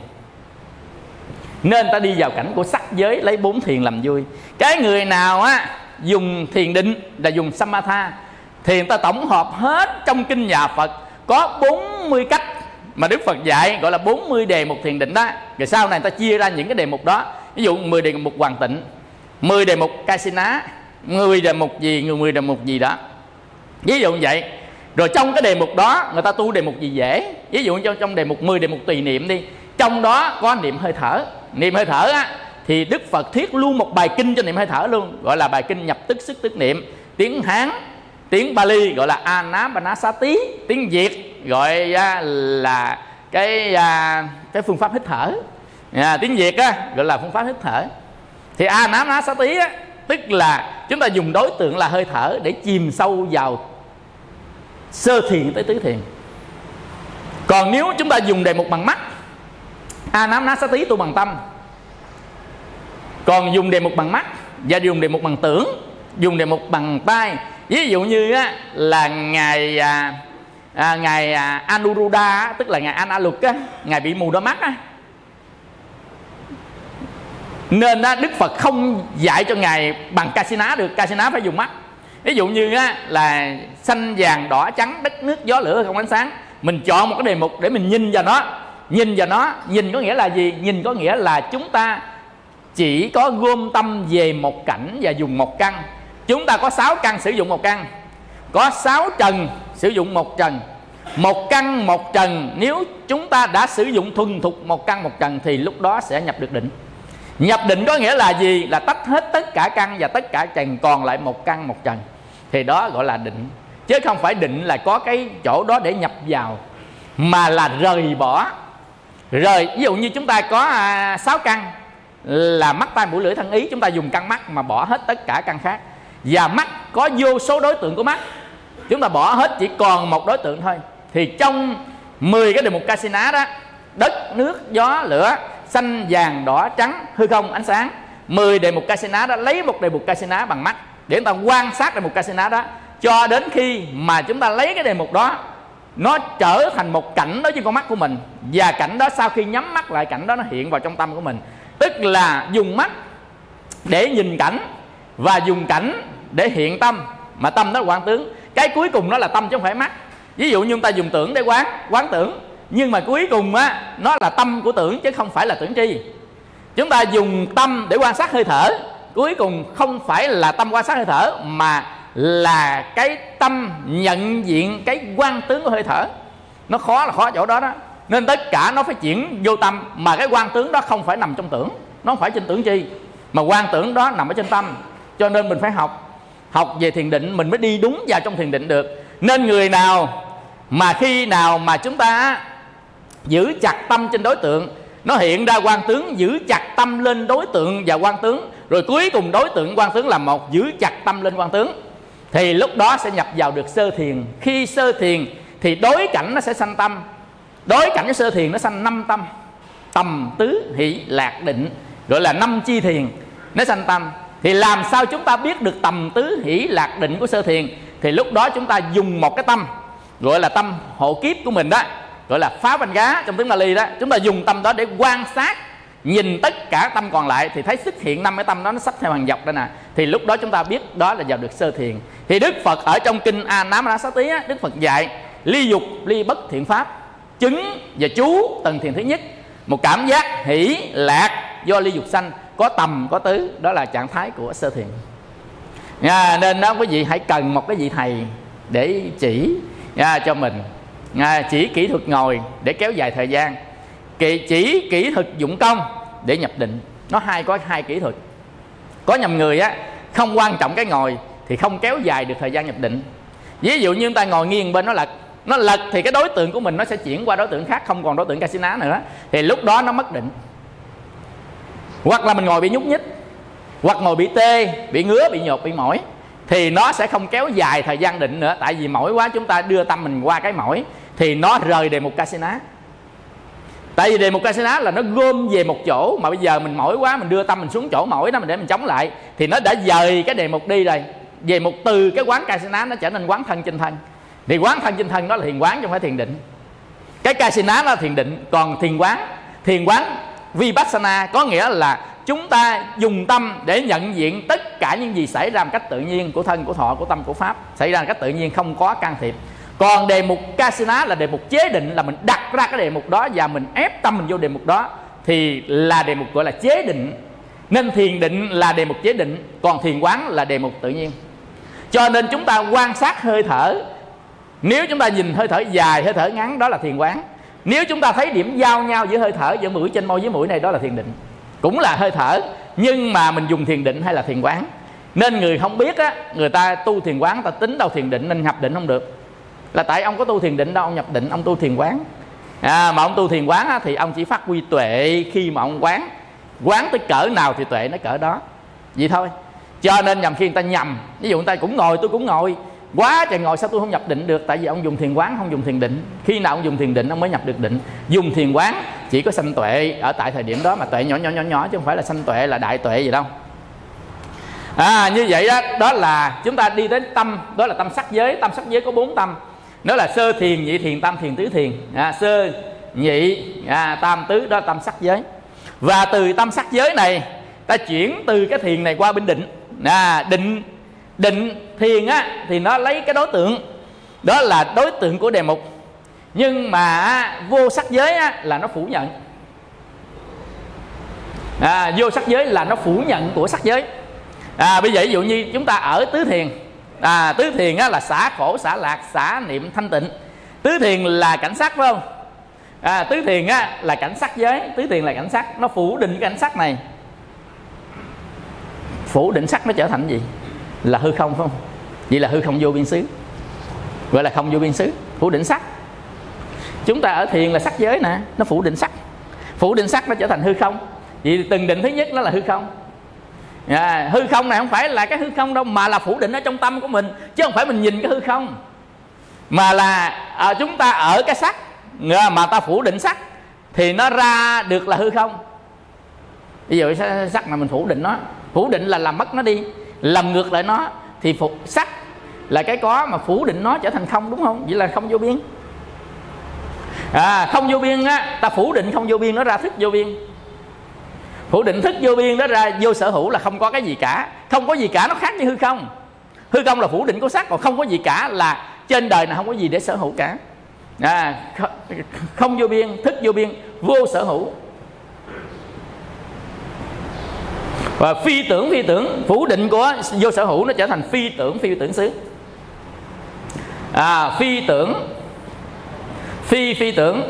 Nên ta đi vào cảnh của sắc giới, lấy bốn thiền làm vui. Cái người nào á dùng thiền định là dùng samatha, thiền ta tổng hợp hết trong kinh nhà Phật. Có bốn mươi cách mà Đức Phật dạy, gọi là bốn mươi đề mục thiền định đó. Rồi sau này ta chia ra những cái đề mục đó. Ví dụ mười đề mục hoàn tịnh, mười đề mục Kasina, mười đề mục gì, mười đề mục gì đó. Ví dụ như vậy. Rồi trong cái đề mục đó người ta tu đề mục gì dễ. Ví dụ trong, trong đề mục mười đề mục tùy niệm đi, trong đó có niệm hơi thở. Niệm hơi thở á, thì Đức Phật thiết luôn một bài kinh cho niệm hơi thở luôn, gọi là bài kinh nhập tức sức tức niệm. Tiếng Hán, tiếng Bali gọi là Anapanasati, tiếng Việt gọi là cái cái phương pháp hít thở. à, Tiếng Việt á, gọi là phương pháp hít thở. Thì Anapanasati á, tức là chúng ta dùng đối tượng là hơi thở để chìm sâu vào sơ thiền tới tứ thiền. Còn nếu chúng ta dùng đề mục bằng mắt, Anapanasati tu bằng tâm. Còn dùng đề mục bằng mắt và dùng đề mục bằng tưởng, dùng đề mục bằng tai. Ví dụ như á, là ngài à, à, ngài à, Anuruddha á, tức là ngài Analuk á, ngài bị mù đôi mắt á. Nên á, Đức Phật không dạy cho Ngài bằng Kasina được. Kasina phải dùng mắt. Ví dụ như á, là xanh vàng đỏ trắng, đất nước gió lửa không ánh sáng, mình chọn một cái đề mục để mình nhìn vào nó. Nhìn vào nó, nhìn có nghĩa là gì? Nhìn có nghĩa là chúng ta chỉ có gom tâm về một cảnh và dùng một căn. Chúng ta có sáu căn sử dụng một căn, có sáu trần sử dụng một trần. Một căn một trần, nếu chúng ta đã sử dụng thuần thục một căn một trần thì lúc đó sẽ nhập được định. Nhập định có nghĩa là gì? Là tách hết tất cả căn và tất cả trần, còn lại một căn một trần. Thì đó gọi là định. Chứ không phải định là có cái chỗ đó để nhập vào, mà là rời bỏ. Rời, ví dụ như chúng ta có à, sáu căn là mắt tai mũi lưỡi thân ý, chúng ta dùng căn mắt mà bỏ hết tất cả căn khác. Và mắt có vô số đối tượng của mắt, chúng ta bỏ hết chỉ còn một đối tượng thôi. Thì trong mười cái đề mục Kasina đó, đất nước gió lửa, xanh vàng đỏ trắng, hư không ánh sáng, mười đề mục Kasina đó, lấy một đề mục Kasina bằng mắt để chúng ta quan sát đề mục Kasina đó, cho đến khi mà chúng ta lấy cái đề mục đó, nó trở thành một cảnh đối với con mắt của mình. Và cảnh đó sau khi nhắm mắt lại, cảnh đó nó hiện vào trong tâm của mình. Tức là dùng mắt để nhìn cảnh và dùng cảnh để hiện tâm. Mà tâm đó là quán tướng. Cái cuối cùng đó là tâm chứ không phải mắt. Ví dụ như chúng ta dùng tưởng để quán, quán tưởng, nhưng mà cuối cùng á, nó là tâm của tưởng chứ không phải là tưởng tri. Chúng ta dùng tâm để quan sát hơi thở, cuối cùng không phải là tâm quan sát hơi thở, mà là cái tâm nhận diện cái quán tướng của hơi thở. Nó khó là khó chỗ đó đó. Nên tất cả nó phải chuyển vô tâm. Mà cái quán tướng đó không phải nằm trong tưởng, nó không phải trên tưởng tri, mà quán tưởng đó nằm ở trên tâm. Cho nên mình phải học Học về thiền định mình mới đi đúng vào trong thiền định được. Nên người nào mà khi nào mà chúng ta giữ chặt tâm trên đối tượng, nó hiện ra quang tướng, giữ chặt tâm lên đối tượng và quang tướng, rồi cuối cùng đối tượng quang tướng là một, giữ chặt tâm lên quang tướng, thì lúc đó sẽ nhập vào được sơ thiền. Khi sơ thiền thì đối cảnh nó sẽ sanh tâm. Đối cảnh với sơ thiền nó sanh năm tâm: tầm, tứ, hỷ, lạc, định, gọi là năm chi thiền, nó sanh tâm. Thì làm sao chúng ta biết được tầm, tứ, hỷ, lạc, định của sơ thiền? Thì lúc đó chúng ta dùng một cái tâm gọi là tâm hộ kiếp của mình đó, gọi là phá banh gá trong tiếng Bali đó. Chúng ta dùng tâm đó để quan sát, nhìn tất cả tâm còn lại thì thấy xuất hiện năm cái tâm đó nó sắp theo hàng dọc đây nè. Thì lúc đó chúng ta biết đó là vào được sơ thiền. Thì Đức Phật ở trong kinh Anapanasati á, Đức Phật dạy ly dục, ly bất thiện pháp, chứng và chú tầng thiền thứ nhất, một cảm giác hỷ lạc do ly dục sanh, có tầm có tứ, đó là trạng thái của sơ thiền. À, nên đó quý vị hãy cần một cái vị thầy để chỉ à, cho mình, à, chỉ kỹ thuật ngồi để kéo dài thời gian, chỉ kỹ thuật dụng công để nhập định. Nó hai có hai kỹ thuật. Có nhầm người á không quan trọng cái ngồi thì không kéo dài được thời gian nhập định. Ví dụ như chúng ta ngồi nghiêng bên nó lật, nó lật thì cái đối tượng của mình nó sẽ chuyển qua đối tượng khác, không còn đối tượng Kasina nữa, thì lúc đó nó mất định. Hoặc là mình ngồi bị nhúc nhích, hoặc ngồi bị tê, bị ngứa, bị nhột, bị mỏi, thì nó sẽ không kéo dài thời gian định nữa. Tại vì mỏi quá chúng ta đưa tâm mình qua cái mỏi thì nó rời đề mục Kasina. Tại vì đề mục Kasina là nó gom về một chỗ, mà bây giờ mình mỏi quá mình đưa tâm mình xuống chỗ mỏi đó mình để mình chống lại, thì nó đã dời cái đề mục đi rồi. Về một từ cái quán Kasina nó trở nên quán thân trên thân. Thì quán thân trên thân đó là thiền quán chứ không phải thiền định. Cái Kasina đó là thiền định, còn thiền quán, thiền quán Vipassana có nghĩa là chúng ta dùng tâm để nhận diện tất cả những gì xảy ra một cách tự nhiên, của thân, của thọ, của tâm, của pháp, xảy ra một cách tự nhiên, không có can thiệp. Còn đề mục Kasina là đề mục chế định, là mình đặt ra cái đề mục đó và mình ép tâm mình vô đề mục đó, thì là đề mục gọi là chế định. Nên thiền định là đề mục chế định, còn thiền quán là đề mục tự nhiên. Cho nên chúng ta quan sát hơi thở. Nếu chúng ta nhìn hơi thở dài, hơi thở ngắn, đó là thiền quán. Nếu chúng ta thấy điểm giao nhau giữa hơi thở, giữa mũi trên môi với mũi này, đó là thiền định. Cũng là hơi thở, nhưng mà mình dùng thiền định hay là thiền quán. Nên người không biết á, người ta tu thiền quán, ta tính đâu thiền định nên nhập định không được. Là tại ông có tu thiền định đâu, ông nhập định, ông tu thiền quán. À, mà ông tu thiền quán á, thì ông chỉ phát huy tuệ khi mà ông quán. Quán tới cỡ nào thì tuệ nó cỡ đó, vậy thôi. Cho nên nhầm khi người ta nhầm, ví dụ người ta cũng ngồi, tôi cũng ngồi, quá trời ngồi sao tôi không nhập định được? Tại vì ông dùng thiền quán, không dùng thiền định. Khi nào ông dùng thiền định ông mới nhập được định. Dùng thiền quán chỉ có sanh tuệ ở tại thời điểm đó, mà tuệ nhỏ nhỏ nhỏ nhỏ chứ không phải là sanh tuệ là đại tuệ gì đâu. À, như vậy đó, đó là chúng ta đi đến tâm, đó là tâm sắc giới. Tâm sắc giới có bốn tâm, đó là sơ thiền, nhị thiền, tam thiền, tứ thiền. À, sơ, nhị, à, tam, tứ, đó là tâm sắc giới. Và từ tâm sắc giới này ta chuyển từ cái thiền này qua bên định. À, định định thiền á thì nó lấy cái đối tượng đó là đối tượng của đề mục, nhưng mà vô sắc giới á, là nó phủ nhận. À, vô sắc giới là nó phủ nhận của sắc giới. À, bây giờ ví dụ như chúng ta ở tứ thiền, à, tứ thiền á, là xả khổ, xả lạc, xả niệm, thanh tịnh. Tứ thiền là cảnh sắc phải không? À, tứ thiền á, là cảnh sắc giới, tứ thiền là cảnh sắc, nó phủ định cái cảnh sắc này. Phủ định sắc nó trở thành gì? Là hư không phải không? Vậy là hư không vô biên xứ, gọi là không vô biên xứ, phủ định sắc. Chúng ta ở thiền là sắc giới nè, nó phủ định sắc, phủ định sắc nó trở thành hư không. Vì từng định thứ nhất nó là hư không. À, hư không này không phải là cái hư không đâu, mà là phủ định ở trong tâm của mình, chứ không phải mình nhìn cái hư không, mà là à, chúng ta ở cái sắc mà ta phủ định sắc thì nó ra được là hư không. Ví dụ sắc mà mình phủ định nó, phủ định là làm mất nó đi, làm ngược lại nó, thì phục sắc là cái có mà phủ định nó trở thành không, đúng không? Vậy là không vô biên. À, không vô biên á, ta phủ định không vô biên, nó ra thức vô biên. Phủ định thức vô biên đó ra vô sở hữu là không có cái gì cả. Không có gì cả nó khác với hư không. Hư không là phủ định của sắc, còn không có gì cả là trên đời này không có gì để sở hữu cả. À, không vô biên, thức vô biên, vô sở hữu. Và phi tưởng phi tưởng, phủ định của vô sở hữu nó trở thành phi tưởng phi tưởng xứ. À, phi tưởng phi phi tưởng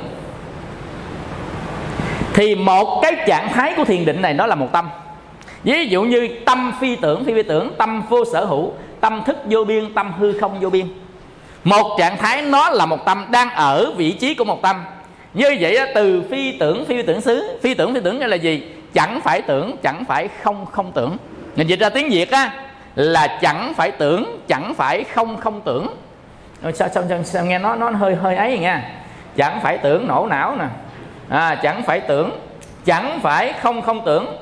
thì một cái trạng thái của thiền định này nó là một tâm. Ví dụ như tâm phi tưởng phi phi tưởng, tâm vô sở hữu, tâm thức vô biên, tâm hư không vô biên. Một trạng thái nó là một tâm đang ở vị trí của một tâm. Như vậy từ phi tưởng phi tưởng xứ, phi tưởng phi tưởng nghĩa là gì? Chẳng phải tưởng, chẳng phải không không tưởng. Nên dịch ra tiếng Việt á là chẳng phải tưởng, chẳng phải không không tưởng. Sao, sao, sao, sao nghe nó nó hơi hơi ấy nha. Chẳng phải tưởng nổ não nè. À, chẳng phải tưởng, chẳng phải không không tưởng.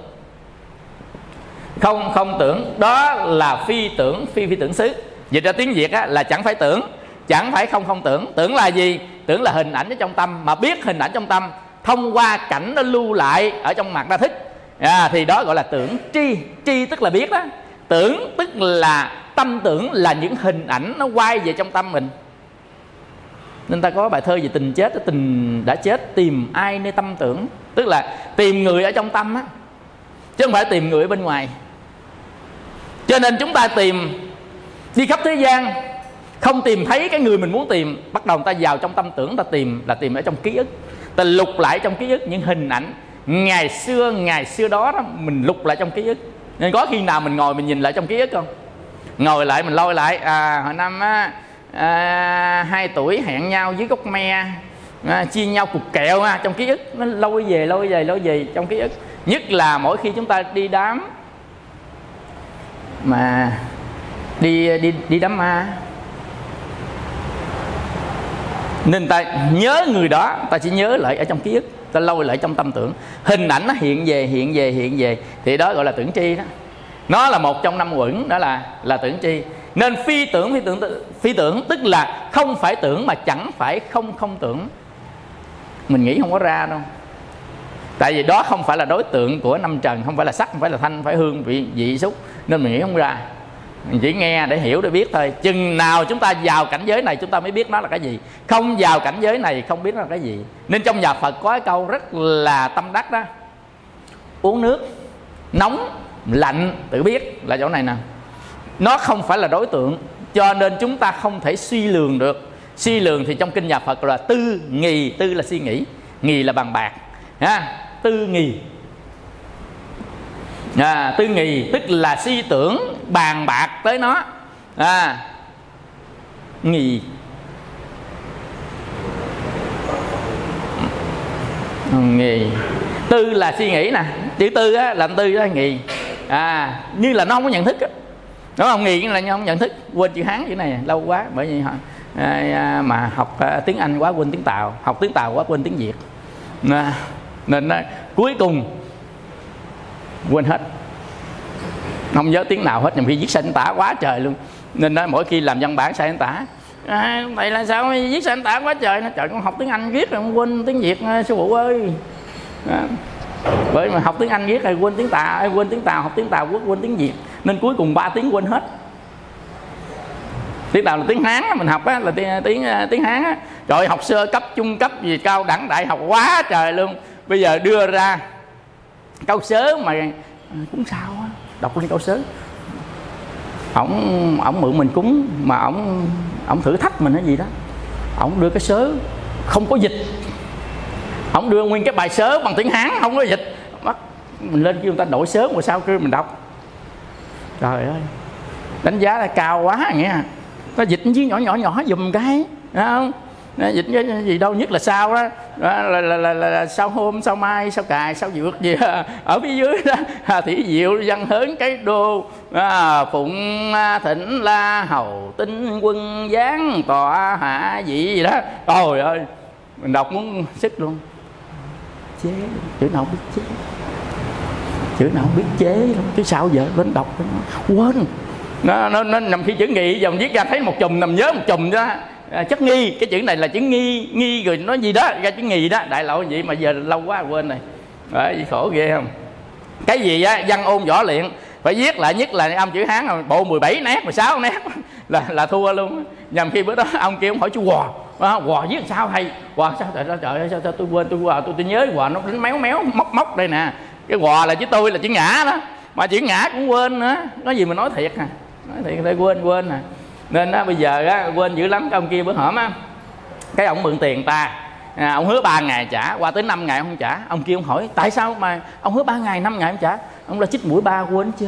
Không không tưởng đó là phi tưởng phi phi tưởng xứ. Dịch ra tiếng Việt á là chẳng phải tưởng, chẳng phải không không tưởng. Tưởng là gì? Tưởng là hình ảnh ở trong tâm, mà biết hình ảnh trong tâm thông qua cảnh nó lưu lại ở trong mặt ra thức. À, thì đó gọi là tưởng tri. Tri tức là biết đó. Tưởng tức là tâm tưởng là những hình ảnh nó quay về trong tâm mình. Nên ta có bài thơ về tình chết, tình đã chết tìm ai nơi tâm tưởng. Tức là tìm người ở trong tâm á, chứ không phải tìm người ở bên ngoài. Cho nên chúng ta tìm đi khắp thế gian, không tìm thấy cái người mình muốn tìm, bắt đầu ta vào trong tâm tưởng, ta tìm là tìm ở trong ký ức. Ta lục lại trong ký ức những hình ảnh ngày xưa, ngày xưa đó, đó mình lục lại trong ký ức. Nên có khi nào mình ngồi mình nhìn lại trong ký ức không? Ngồi lại mình lôi lại, à hồi năm á, à, hai tuổi hẹn nhau dưới gốc me, à, chia nhau cục kẹo à, trong ký ức. Nó lôi về, lôi về, lôi về trong ký ức. Nhất là mỗi khi chúng ta đi đám, mà đi đi đi đám ma, nên ta nhớ người đó, ta chỉ nhớ lại ở trong ký ức, ta lôi lại trong tâm tưởng. Hình ảnh nó hiện về, hiện về, hiện về, thì đó gọi là tưởng tri đó. Nó là một trong năm uẩn, đó là là tưởng tri. Nên phi tưởng phi tưởng phi tưởng tức là không phải tưởng mà chẳng phải không không tưởng. Mình nghĩ không có ra đâu. Tại vì đó không phải là đối tượng của năm trần, không phải là sắc, không phải là thanh, không phải hương, vị, vị xúc, nên mình nghĩ không ra. Mình chỉ nghe để hiểu, để biết thôi. Chừng nào chúng ta vào cảnh giới này chúng ta mới biết nó là cái gì. Không vào cảnh giới này không biết nó là cái gì. Nên trong nhà Phật có cái câu rất là tâm đắc đó: uống nước nóng lạnh tự biết, là chỗ này nè. Nó không phải là đối tượng, cho nên chúng ta không thể suy lường được. Suy lường thì trong kinh nhà Phật là tư nghì. Tư là suy nghĩ, nghì là bàn bạc ha. Tư nghì, à, tư nghì tức là suy tưởng bàn bạc tới nó. À, nghì nghì tư là suy nghĩ nè. Chữ tư á, làm tư đó, nghì. À, như là nó không có nhận thức á, đúng không? Nghì là không nhận thức. Quên chữ Hán chữ này lâu quá, bởi vì họ à, mà học à, tiếng Anh quá quên tiếng Tàu, học tiếng Tàu quá quên tiếng Việt. À, nên à, cuối cùng quên hết, không nhớ tiếng nào hết, nhiều khi viết sai tả quá trời luôn. Nên đó, mỗi khi làm văn bản sai tả, à, vậy là sao viết sai tả quá trời. Nó trời, con học tiếng Anh viết rồi con quên tiếng Việt, sư phụ ơi. À, Bởi mà học tiếng Anh viết hay quên tiếng Tàu, hay quên tiếng Tàu, học tiếng Tàu quên tiếng Việt, nên cuối cùng ba tiếng quên hết. Tiếng Tàu là tiếng Hán, mình học á, là tiếng tiếng tiếng Hán á. Rồi học sơ cấp, trung cấp gì cao đẳng đại học quá trời luôn. Bây giờ đưa ra câu sớ mà cũng sao á, đọc lên câu sớ. Ổng ổng mượn mình cúng mà ổng ổng thử thách mình cái gì đó. Ổng đưa cái sớ không có dịch. Ổng đưa nguyên cái bài sớ bằng tiếng Hán không có dịch. Bắt mình lên kêu người ta đổi sớ mà sao kêu mình đọc. Trời ơi. Đánh giá là cao quá nghe. Nó dịch với nhỏ nhỏ nhỏ giùm cái, thấy không? Nó dịch cái gì đâu, nhất là sao đó, đó là, là, là, là, là sao hôm, sao mai, sao cài, sao dược gì ở phía dưới đó. À, thủy diệu văn hớn cái đô, à, phụng thịnh la hầu tinh quân giáng tọa hạ vị gì đó. Trời ơi, mình đọc muốn sức luôn. Chế, chữ nào biết chế, chữ nào biết chế luôn, chứ sao giờ lên đọc quên. Nó, nó, nó nằm khi chữ nghị dòng viết ra thấy một chùm nằm nhớ một chùm đó. À, chất nghi, cái chữ này là chữ nghi, nghi rồi nó gì đó ra chữ nghi đó, đại lộ vậy mà giờ lâu quá quên rồi. Đấy, khổ ghê không? Cái gì á văn ôn võ luyện phải viết lại, nhất là âm chữ Hán bộ mười bảy nét, mười sáu nét là là thua luôn. Nhằm khi bữa đó ông kia ông hỏi chú Hòa, Hòa viết sao hay? Hòa sao trời ơi, trời ơi sao, sao tôi quên, tôi Hòa tôi tôi nhớ Hòa nó đánh méo méo móc móc đây nè. Cái Hòa là chữ tôi là chữ ngã đó, mà chữ ngã cũng quên nữa. Nói gì mà nói thiệt à, nói thiệt người ta quên quên à. Nên á bây giờ á quên dữ lắm. Cái ông kia bữa hổm á, cái ông mượn tiền ta, à, ông hứa ba ngày trả, qua tới năm ngày không trả. Ông kia ông hỏi tại sao mà ông hứa ba ngày năm ngày không trả? Ông là chích mũi ba quên chứ.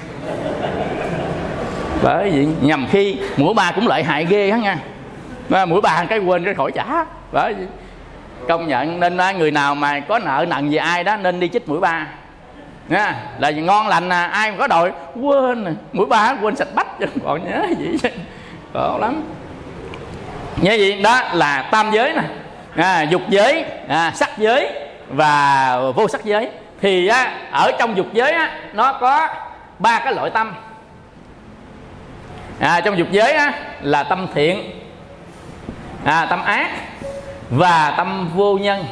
Bởi vì nhầm khi mũi ba cũng lợi hại ghê á nha. Mũi ba cái quên cái khỏi trả. Bởi vì công nhận nên người nào mà có nợ nần gì ai đó nên đi chích mũi ba nha, là ngon lành à. Ai mà có đòi quên mũi ba quên sạch bách còn nhớ gì chứ, khổ lắm. Như vậy đó là tam giới nè, à, dục giới, à, sắc giới và vô sắc giới. Thì á, ở trong dục giới á, nó có ba cái loại tâm. À, trong dục giới á, là tâm thiện, à, tâm ác và tâm vô nhân.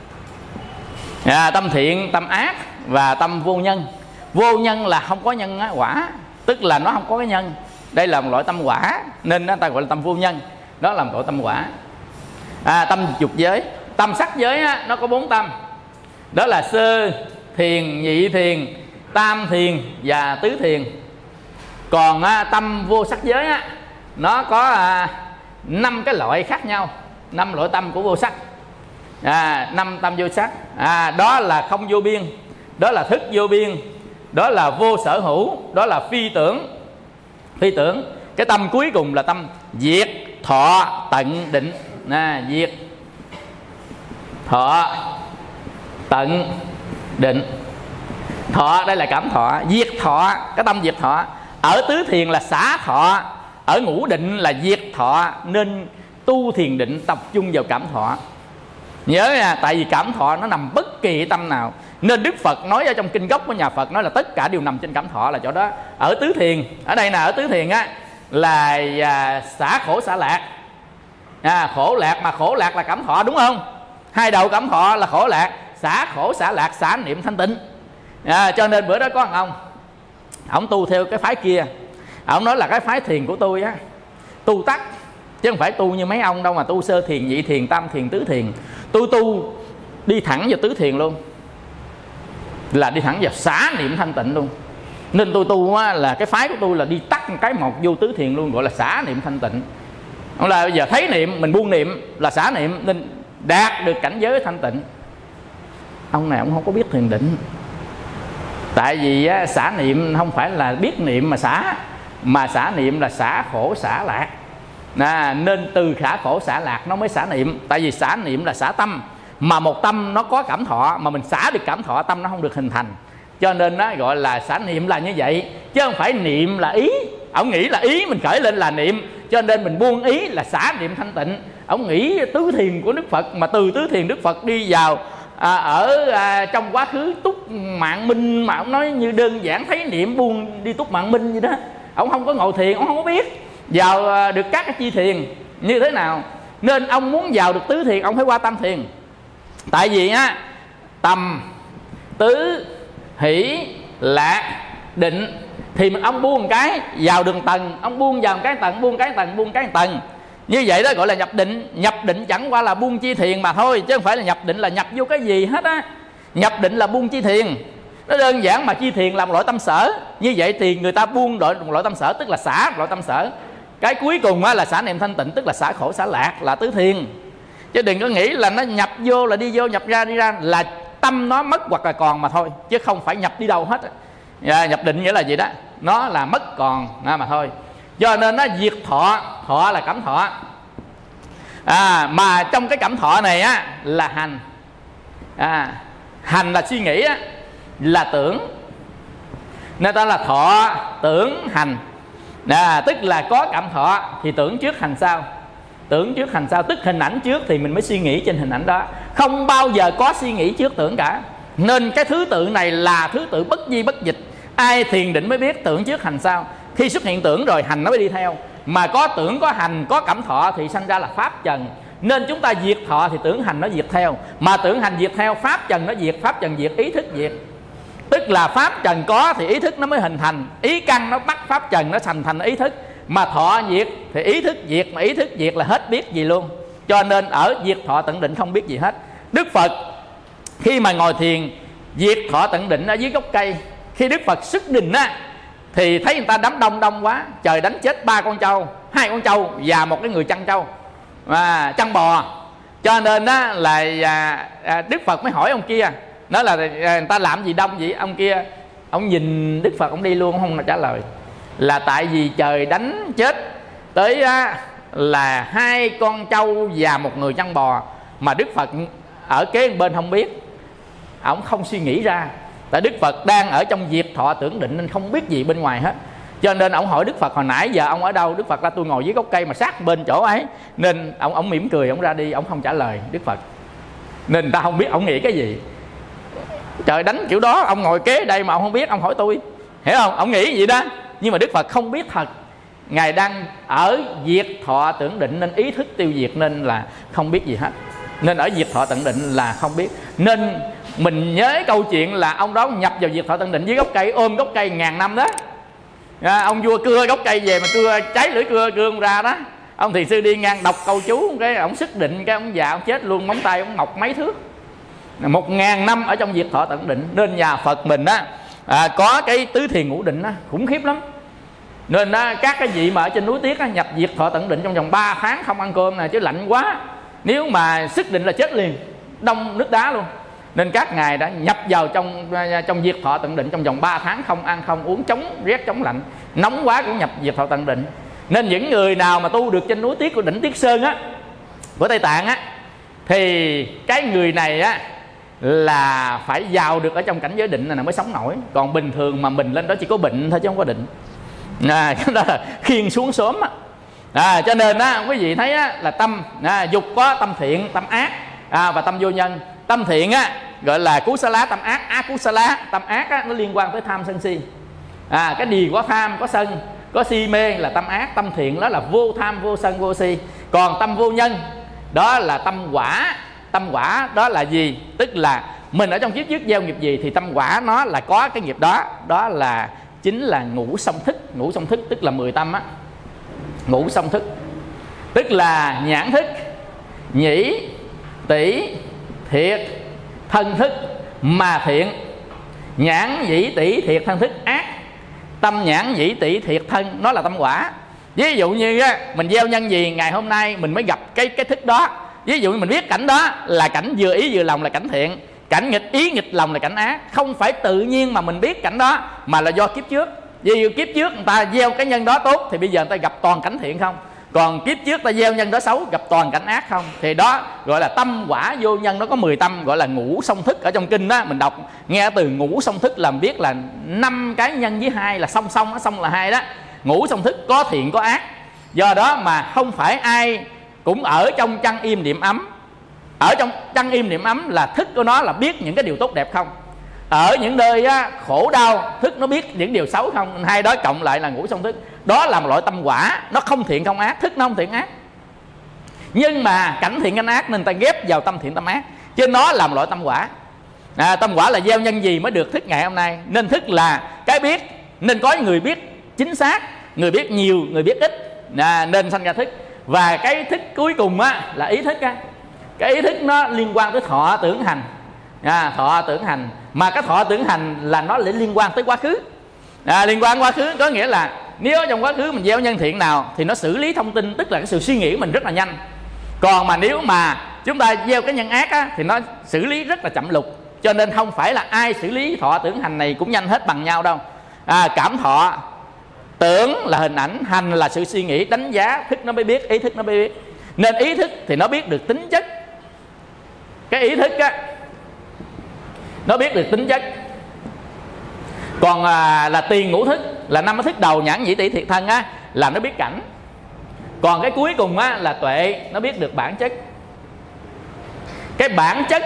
À, tâm thiện, tâm ác và tâm vô nhân. Vô nhân là không có nhân á, quả, tức là nó không có cái nhân. Đây là một loại tâm quả nên nó ta gọi là tâm vô nhân. Đó là một loại tâm quả. À, tâm dục giới. Tâm sắc giới á, nó có bốn tâm. Đó là sơ thiền, nhị thiền, tam thiền và tứ thiền. Còn á, tâm vô sắc giới á, nó có à, năm cái loại khác nhau, năm loại tâm của vô sắc. À, năm tâm vô sắc. À, đó là không vô biên, đó là thức vô biên, đó là vô sở hữu, đó là phi tưởng. Phi tưởng. Cái tâm cuối cùng là tâm diệt thọ tận định. À, diệt thọ tận định. Thọ đây là cảm thọ, diệt thọ, cái tâm diệt thọ. Ở tứ thiền là xả thọ, ở ngũ định là diệt thọ. Nên tu thiền định tập trung vào cảm thọ. Nhớ nha, tại vì cảm thọ nó nằm bất kỳ tâm nào. Nên Đức Phật nói ở trong kinh gốc của nhà Phật nói là tất cả đều nằm trên cảm thọ, là chỗ đó. Ở tứ thiền, ở đây là ở tứ thiền á, là à, xả khổ xả lạc. À, khổ lạc mà khổ lạc là cảm thọ đúng không? Hai đầu cảm thọ là khổ lạc, xả khổ xả lạc, xả niệm thanh tịnh. À, cho nên bữa đó có một ông, ông tu theo cái phái kia. Ông nói là cái phái thiền của tôi á, tu tắt, chứ không phải tu như mấy ông đâu mà tu sơ thiền, nhị thiền, tam thiền, tứ thiền. Tôi tu đi thẳng vào tứ thiền luôn, là đi thẳng vào xả niệm thanh tịnh luôn. Nên tôi tu á, là cái phái của tôi là đi tắt một cái một vô tứ thiền luôn, gọi là xả niệm thanh tịnh. Ông là bây giờ thấy niệm mình buông niệm là xả niệm, nên đạt được cảnh giới thanh tịnh. Ông này ông không có biết thiền định. Tại vì á, xả niệm không phải là biết niệm mà xả, mà xả niệm là xả khổ xả lạc. À, nên từ khả khổ xả lạc nó mới xả niệm. Tại vì xả niệm là xả tâm, mà một tâm nó có cảm thọ, mà mình xả được cảm thọ tâm nó không được hình thành. Cho nên nó gọi là xả niệm là như vậy, chứ không phải niệm là ý. Ông nghĩ là ý mình khởi lên là niệm, cho nên mình buông ý là xả niệm thanh tịnh. Ông nghĩ tứ thiền của Đức Phật, mà từ tứ thiền Đức Phật đi vào à, ở à, trong quá khứ túc mạng minh, mà ông nói như đơn giản thấy niệm buông đi túc mạng minh vậy đó. Ông không có ngồi thiền, ông không có biết vào à, được các cái chi thiền như thế nào. Nên ông muốn vào được tứ thiền ông phải qua tam thiền. Tại vì á, tâm tứ, hỷ, lạc, định. Thì mình ông buông một cái vào đường tầng, ông buông vào một cái tầng, buông cái tầng, buông cái tầng. Như vậy đó gọi là nhập định. Nhập định chẳng qua là buông chi thiền mà thôi, chứ không phải là nhập định là nhập vô cái gì hết á. Nhập định là buông chi thiền. Nó đơn giản mà chi thiền làm loại tâm sở. Như vậy thì người ta buông loại, loại tâm sở, tức là xả loại tâm sở. Cái cuối cùng á, là xả niệm thanh tịnh, tức là xả khổ xả lạc, là tứ thiền. Chứ đừng có nghĩ là nó nhập vô là đi vô, nhập ra đi ra, là tâm nó mất hoặc là còn mà thôi, chứ không phải nhập đi đâu hết. À, nhập định nghĩa là gì đó, nó là mất còn mà thôi. Do nên nó diệt thọ, thọ là cảm thọ. À, mà trong cái cảm thọ này á là hành. À, hành là suy nghĩ á, là tưởng, nên ta là thọ tưởng hành. À, tức là có cảm thọ thì tưởng trước hành sau. Tưởng trước hành sau, tức hình ảnh trước thì mình mới suy nghĩ trên hình ảnh đó, không bao giờ có suy nghĩ trước tưởng cả. Nên cái thứ tự này là thứ tự bất di bất dịch. Ai thiền định mới biết tưởng trước hành sau. Khi xuất hiện tưởng rồi hành nó mới đi theo. Mà có tưởng, có hành, có cảm thọ thì sanh ra là pháp trần. Nên chúng ta diệt thọ thì tưởng hành nó diệt theo. Mà tưởng hành diệt theo, pháp trần nó diệt, pháp trần diệt, ý thức diệt. Tức là pháp trần có thì ý thức nó mới hình thành. Ý căn nó bắt pháp trần nó thành thành ý thức. Mà thọ diệt thì ý thức diệt, mà ý thức diệt là hết biết gì luôn. Cho nên ở diệt thọ tận định không biết gì hết. Đức Phật khi mà ngồi thiền diệt thọ tận định ở dưới gốc cây, khi Đức Phật xuất định á thì thấy người ta đám đông đông quá, trời đánh chết ba con trâu, hai con trâu và một cái người chăn trâu, à, chăn bò. Cho nên á là à, à, Đức Phật mới hỏi ông kia, nói là à, người ta làm gì đông vậy? Ông kia ông nhìn Đức Phật ông đi luôn, không trả lời. Là tại vì trời đánh chết tới á, là hai con trâu và một người chăn bò, mà Đức Phật ở kế bên không biết. Ông không suy nghĩ ra, tại Đức Phật đang ở trong diệt thọ tưởng định nên không biết gì bên ngoài hết. Cho nên ông hỏi Đức Phật hồi nãy giờ ông ở đâu? Đức Phật là tôi ngồi dưới gốc cây mà sát bên chỗ ấy. Nên ông ông mỉm cười, ông ra đi, ông không trả lời Đức Phật. Nên người ta không biết ông nghĩ cái gì. Trời đánh kiểu đó, ông ngồi kế đây mà ông không biết, ông hỏi tôi, hiểu không? Ông nghĩ gì đó. Nhưng mà Đức Phật không biết thật, Ngài đang ở diệt thọ tưởng định nên ý thức tiêu diệt, nên là không biết gì hết. Nên ở diệt thọ tận định là không biết. Nên mình nhớ câu chuyện là ông đó nhập vào diệt thọ tận định dưới gốc cây, ôm gốc cây ngàn năm đó. À, ông vua cưa gốc cây về mà cưa cháy lưỡi cưa cưa ông ra đó. Ông thiền sư đi ngang đọc câu chú, cái ông sức định, cái ông già ông chết luôn, móng tay ông mọc mấy thước. Một ngàn năm ở trong diệt thọ tận định. Nên nhà Phật mình á à, có cái tứ thiền ngũ định á, khủng khiếp lắm. Nên á, các cái vị mà ở trên núi Tiết á, nhập diệt thọ tận định trong vòng ba tháng không ăn cơm nè, chứ lạnh quá. Nếu mà sức định là chết liền, đông nước đá luôn. Nên các ngài đã nhập vào trong trong diệt thọ tận định trong vòng ba tháng không ăn không uống, chống rét chống lạnh. Nóng quá cũng nhập diệt thọ tận định. Nên những người nào mà tu được trên núi Tiết của đỉnh Tiết Sơn á, của Tây Tạng á, thì cái người này á là phải vào được ở trong cảnh giới định này mới sống nổi. Còn bình thường mà mình lên đó chỉ có bệnh thôi chứ không có định. À, cái đó là khiêng xuống sớm á. À, cho nên á quý vị thấy á, là tâm à, dục có tâm thiện, tâm ác à, và tâm vô nhân. Tâm thiện á gọi là cú sa lá, tâm ác ác cú sa lá. Tâm ác á, nó liên quan tới tham sân si. À, cái gì có tham, có sân, có si mê là tâm ác. Tâm thiện đó là vô tham, vô sân, vô si. Còn tâm vô nhân đó là tâm quả. Tâm quả đó là gì? Tức là mình ở trong kiếp trước gieo nghiệp gì thì tâm quả nó là có cái nghiệp đó. Đó là chính là ngũ song thức. Ngũ song thức tức là mười tâm á. Ngũ song thức tức là nhãn thức, nhĩ, tỷ, thiệt, thân thức mà thiện. Nhãn, nhĩ, tỷ, thiệt, thân thức ác. Tâm nhãn, nhĩ, tỷ, thiệt, thân nó là tâm quả. Ví dụ như á, mình gieo nhân gì ngày hôm nay mình mới gặp cái cái thức đó. Ví dụ như mình biết cảnh đó là cảnh vừa ý vừa lòng là cảnh thiện, cảnh nghịch ý nghịch lòng là cảnh ác. Không phải tự nhiên mà mình biết cảnh đó, mà là do kiếp trước. Vì kiếp trước người ta gieo cái nhân đó tốt thì bây giờ người ta gặp toàn cảnh thiện không. Còn kiếp trước ta gieo nhân đó xấu gặp toàn cảnh ác không. Thì đó gọi là tâm quả vô nhân. Nó có mười tâm, gọi là ngũ song thức. Ở trong kinh đó mình đọc nghe từ ngũ song thức làm biết là năm cái nhân với hai là song song, song là hai đó. Ngũ song thức có thiện có ác. Do đó mà không phải ai cũng ở trong chăn im niệm ấm. Ở trong chăn im niệm ấm là thức của nó là biết những cái điều tốt đẹp không. Ở những nơi á, khổ đau thức nó biết những điều xấu không. Hai đó cộng lại là ngũ song thức. Đó là một loại tâm quả. Nó không thiện không ác, thức nó không thiện ác. Nhưng mà cảnh thiện cảnh ác nên ta ghép vào tâm thiện tâm ác, chứ nó là một loại tâm quả. À, tâm quả là gieo nhân gì mới được thức ngày hôm nay. Nên thức là cái biết, nên có người biết chính xác, người biết nhiều, người biết ít, à, nên sanh ra thức. Và cái thức cuối cùng á là ý thức á. Cái ý thức nó liên quan tới thọ tưởng hành, à, thọ tưởng hành. Mà cái thọ tưởng hành là nó lại liên quan tới quá khứ, à, liên quan quá khứ. Có nghĩa là nếu trong quá khứ mình gieo nhân thiện nào thì nó xử lý thông tin, tức là cái sự suy nghĩ của mình rất là nhanh. Còn mà nếu mà chúng ta gieo cái nhân ác á, thì nó xử lý rất là chậm lục. Cho nên không phải là ai xử lý thọ tưởng hành này cũng nhanh hết bằng nhau đâu. À, cảm thọ, tưởng là hình ảnh, hành là sự suy nghĩ, đánh giá, thức nó mới biết, ý thức nó mới biết. Nên ý thức thì nó biết được tính chất. Cái ý thức á, nó biết được tính chất. Còn à, là tiền ngũ thức, là năm cái thức đầu nhãn nhĩ tỷ thiệt thân á, là nó biết cảnh. Còn cái cuối cùng á là tuệ, nó biết được bản chất. Cái bản chất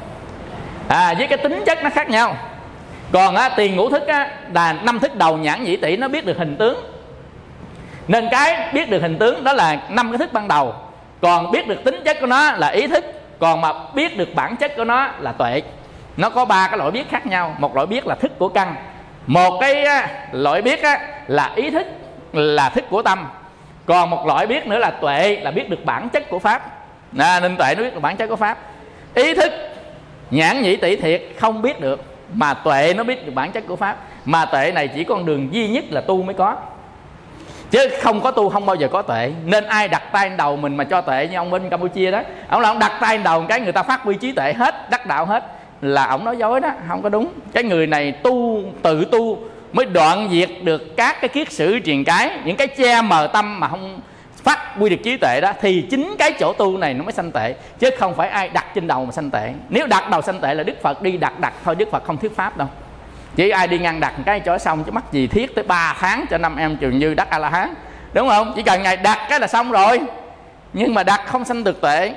à, với cái tính chất nó khác nhau. Còn á, tiền ngũ thức á, là năm thức đầu nhãn nhĩ tỷ nó biết được hình tướng. Nên cái biết được hình tướng đó là năm cái thức ban đầu. Còn biết được tính chất của nó là ý thức. Còn mà biết được bản chất của nó là tuệ. Nó có ba cái loại biết khác nhau. Một loại biết là thức của căn. Một cái á, loại biết á, là ý thức, là thức của tâm. Còn một loại biết nữa là tuệ, là biết được bản chất của pháp. À, nên tuệ nó biết được bản chất của pháp. Ý thức nhãn nhĩ tỷ thiệt không biết được, mà tuệ nó biết được bản chất của pháp. Mà tuệ này chỉ con đường duy nhất là tu mới có, chứ không có tu không bao giờ có tuệ. Nên ai đặt tay lên đầu mình mà cho tuệ như ông bên Campuchia đó, ông là ông đặt tay lên đầu một cái người ta phát huy trí tuệ hết, đắc đạo hết, là ông nói dối đó, không có đúng. Cái người này tu, tự tu mới đoạn diệt được các cái kiết sử truyền cái, những cái che mờ tâm mà không phát huy được trí tuệ đó, thì chính cái chỗ tu này nó mới sanh tệ, chứ không phải ai đặt trên đầu mà sanh tệ. Nếu đặt đầu sanh tệ là Đức Phật đi đặt đặt thôi, Đức Phật không thuyết pháp đâu. Chỉ ai đi ngăn đặt cái chỗ xong, chứ mắc gì thiết tới ba tháng cho năm em Trường Như đắc A La Hán, đúng không? Chỉ cần ngài đặt cái là xong rồi. Nhưng mà đặt không sanh được tuệ,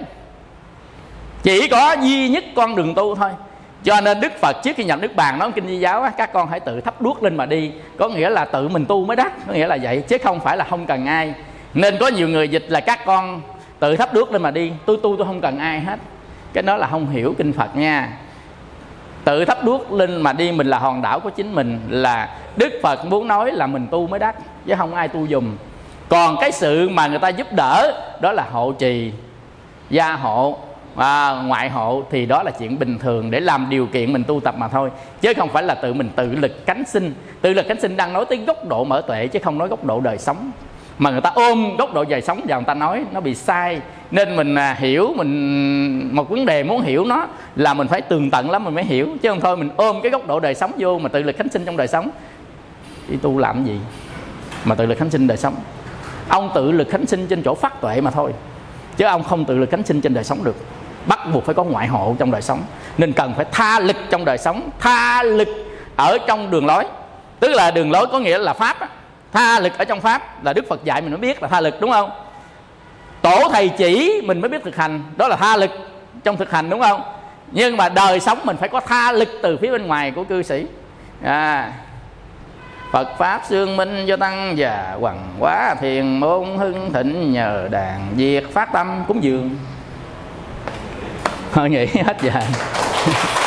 chỉ có duy nhất con đường tu thôi. Cho nên Đức Phật trước khi nhập Niết Bàn nói kinh Di Giáo á, các con hãy tự thắp đuốc lên mà đi. Có nghĩa là tự mình tu mới đắc, có nghĩa là vậy, chứ không phải là không cần ai. Nên có nhiều người dịch là các con tự thắp đuốc lên mà đi, tôi tu tôi không cần ai hết. Cái đó là không hiểu kinh Phật nha. Tự thắp đuốc lên mà đi, mình là hòn đảo của chính mình, là Đức Phật muốn nói là mình tu mới đắc, chứ không ai tu dùm. Còn cái sự mà người ta giúp đỡ đó là hộ trì, gia hộ, à, ngoại hộ, thì đó là chuyện bình thường để làm điều kiện mình tu tập mà thôi, chứ không phải là tự mình tự lực cánh sinh. Tự lực cánh sinh đang nói tới góc độ mở tuệ, chứ không nói góc độ đời sống. Mà người ta ôm góc độ đời sống vào người ta nói, nó bị sai. Nên mình à, hiểu mình một vấn đề muốn hiểu nó là mình phải tường tận lắm mình mới hiểu, chứ không thôi mình ôm cái góc độ đời sống vô mà tự lực khánh sinh trong đời sống. Đi tu làm gì mà tự lực khánh sinh đời sống? Ông tự lực khánh sinh trên chỗ phát tuệ mà thôi, chứ ông không tự lực khánh sinh trên đời sống được. Bắt buộc phải có ngoại hộ trong đời sống. Nên cần phải tha lực trong đời sống, tha lực ở trong đường lối. Tức là đường lối có nghĩa là pháp á. Tha lực ở trong pháp là Đức Phật dạy mình mới biết là tha lực, đúng không? Tổ thầy chỉ mình mới biết thực hành, đó là tha lực trong thực hành, đúng không? Nhưng mà đời sống mình phải có tha lực từ phía bên ngoài của cư sĩ. à, Phật pháp xương minh do tăng và hoằng hóa thiền môn hưng thịnh, nhờ đàn diệt phát tâm cúng dường. Thôi nghĩ hết giờ.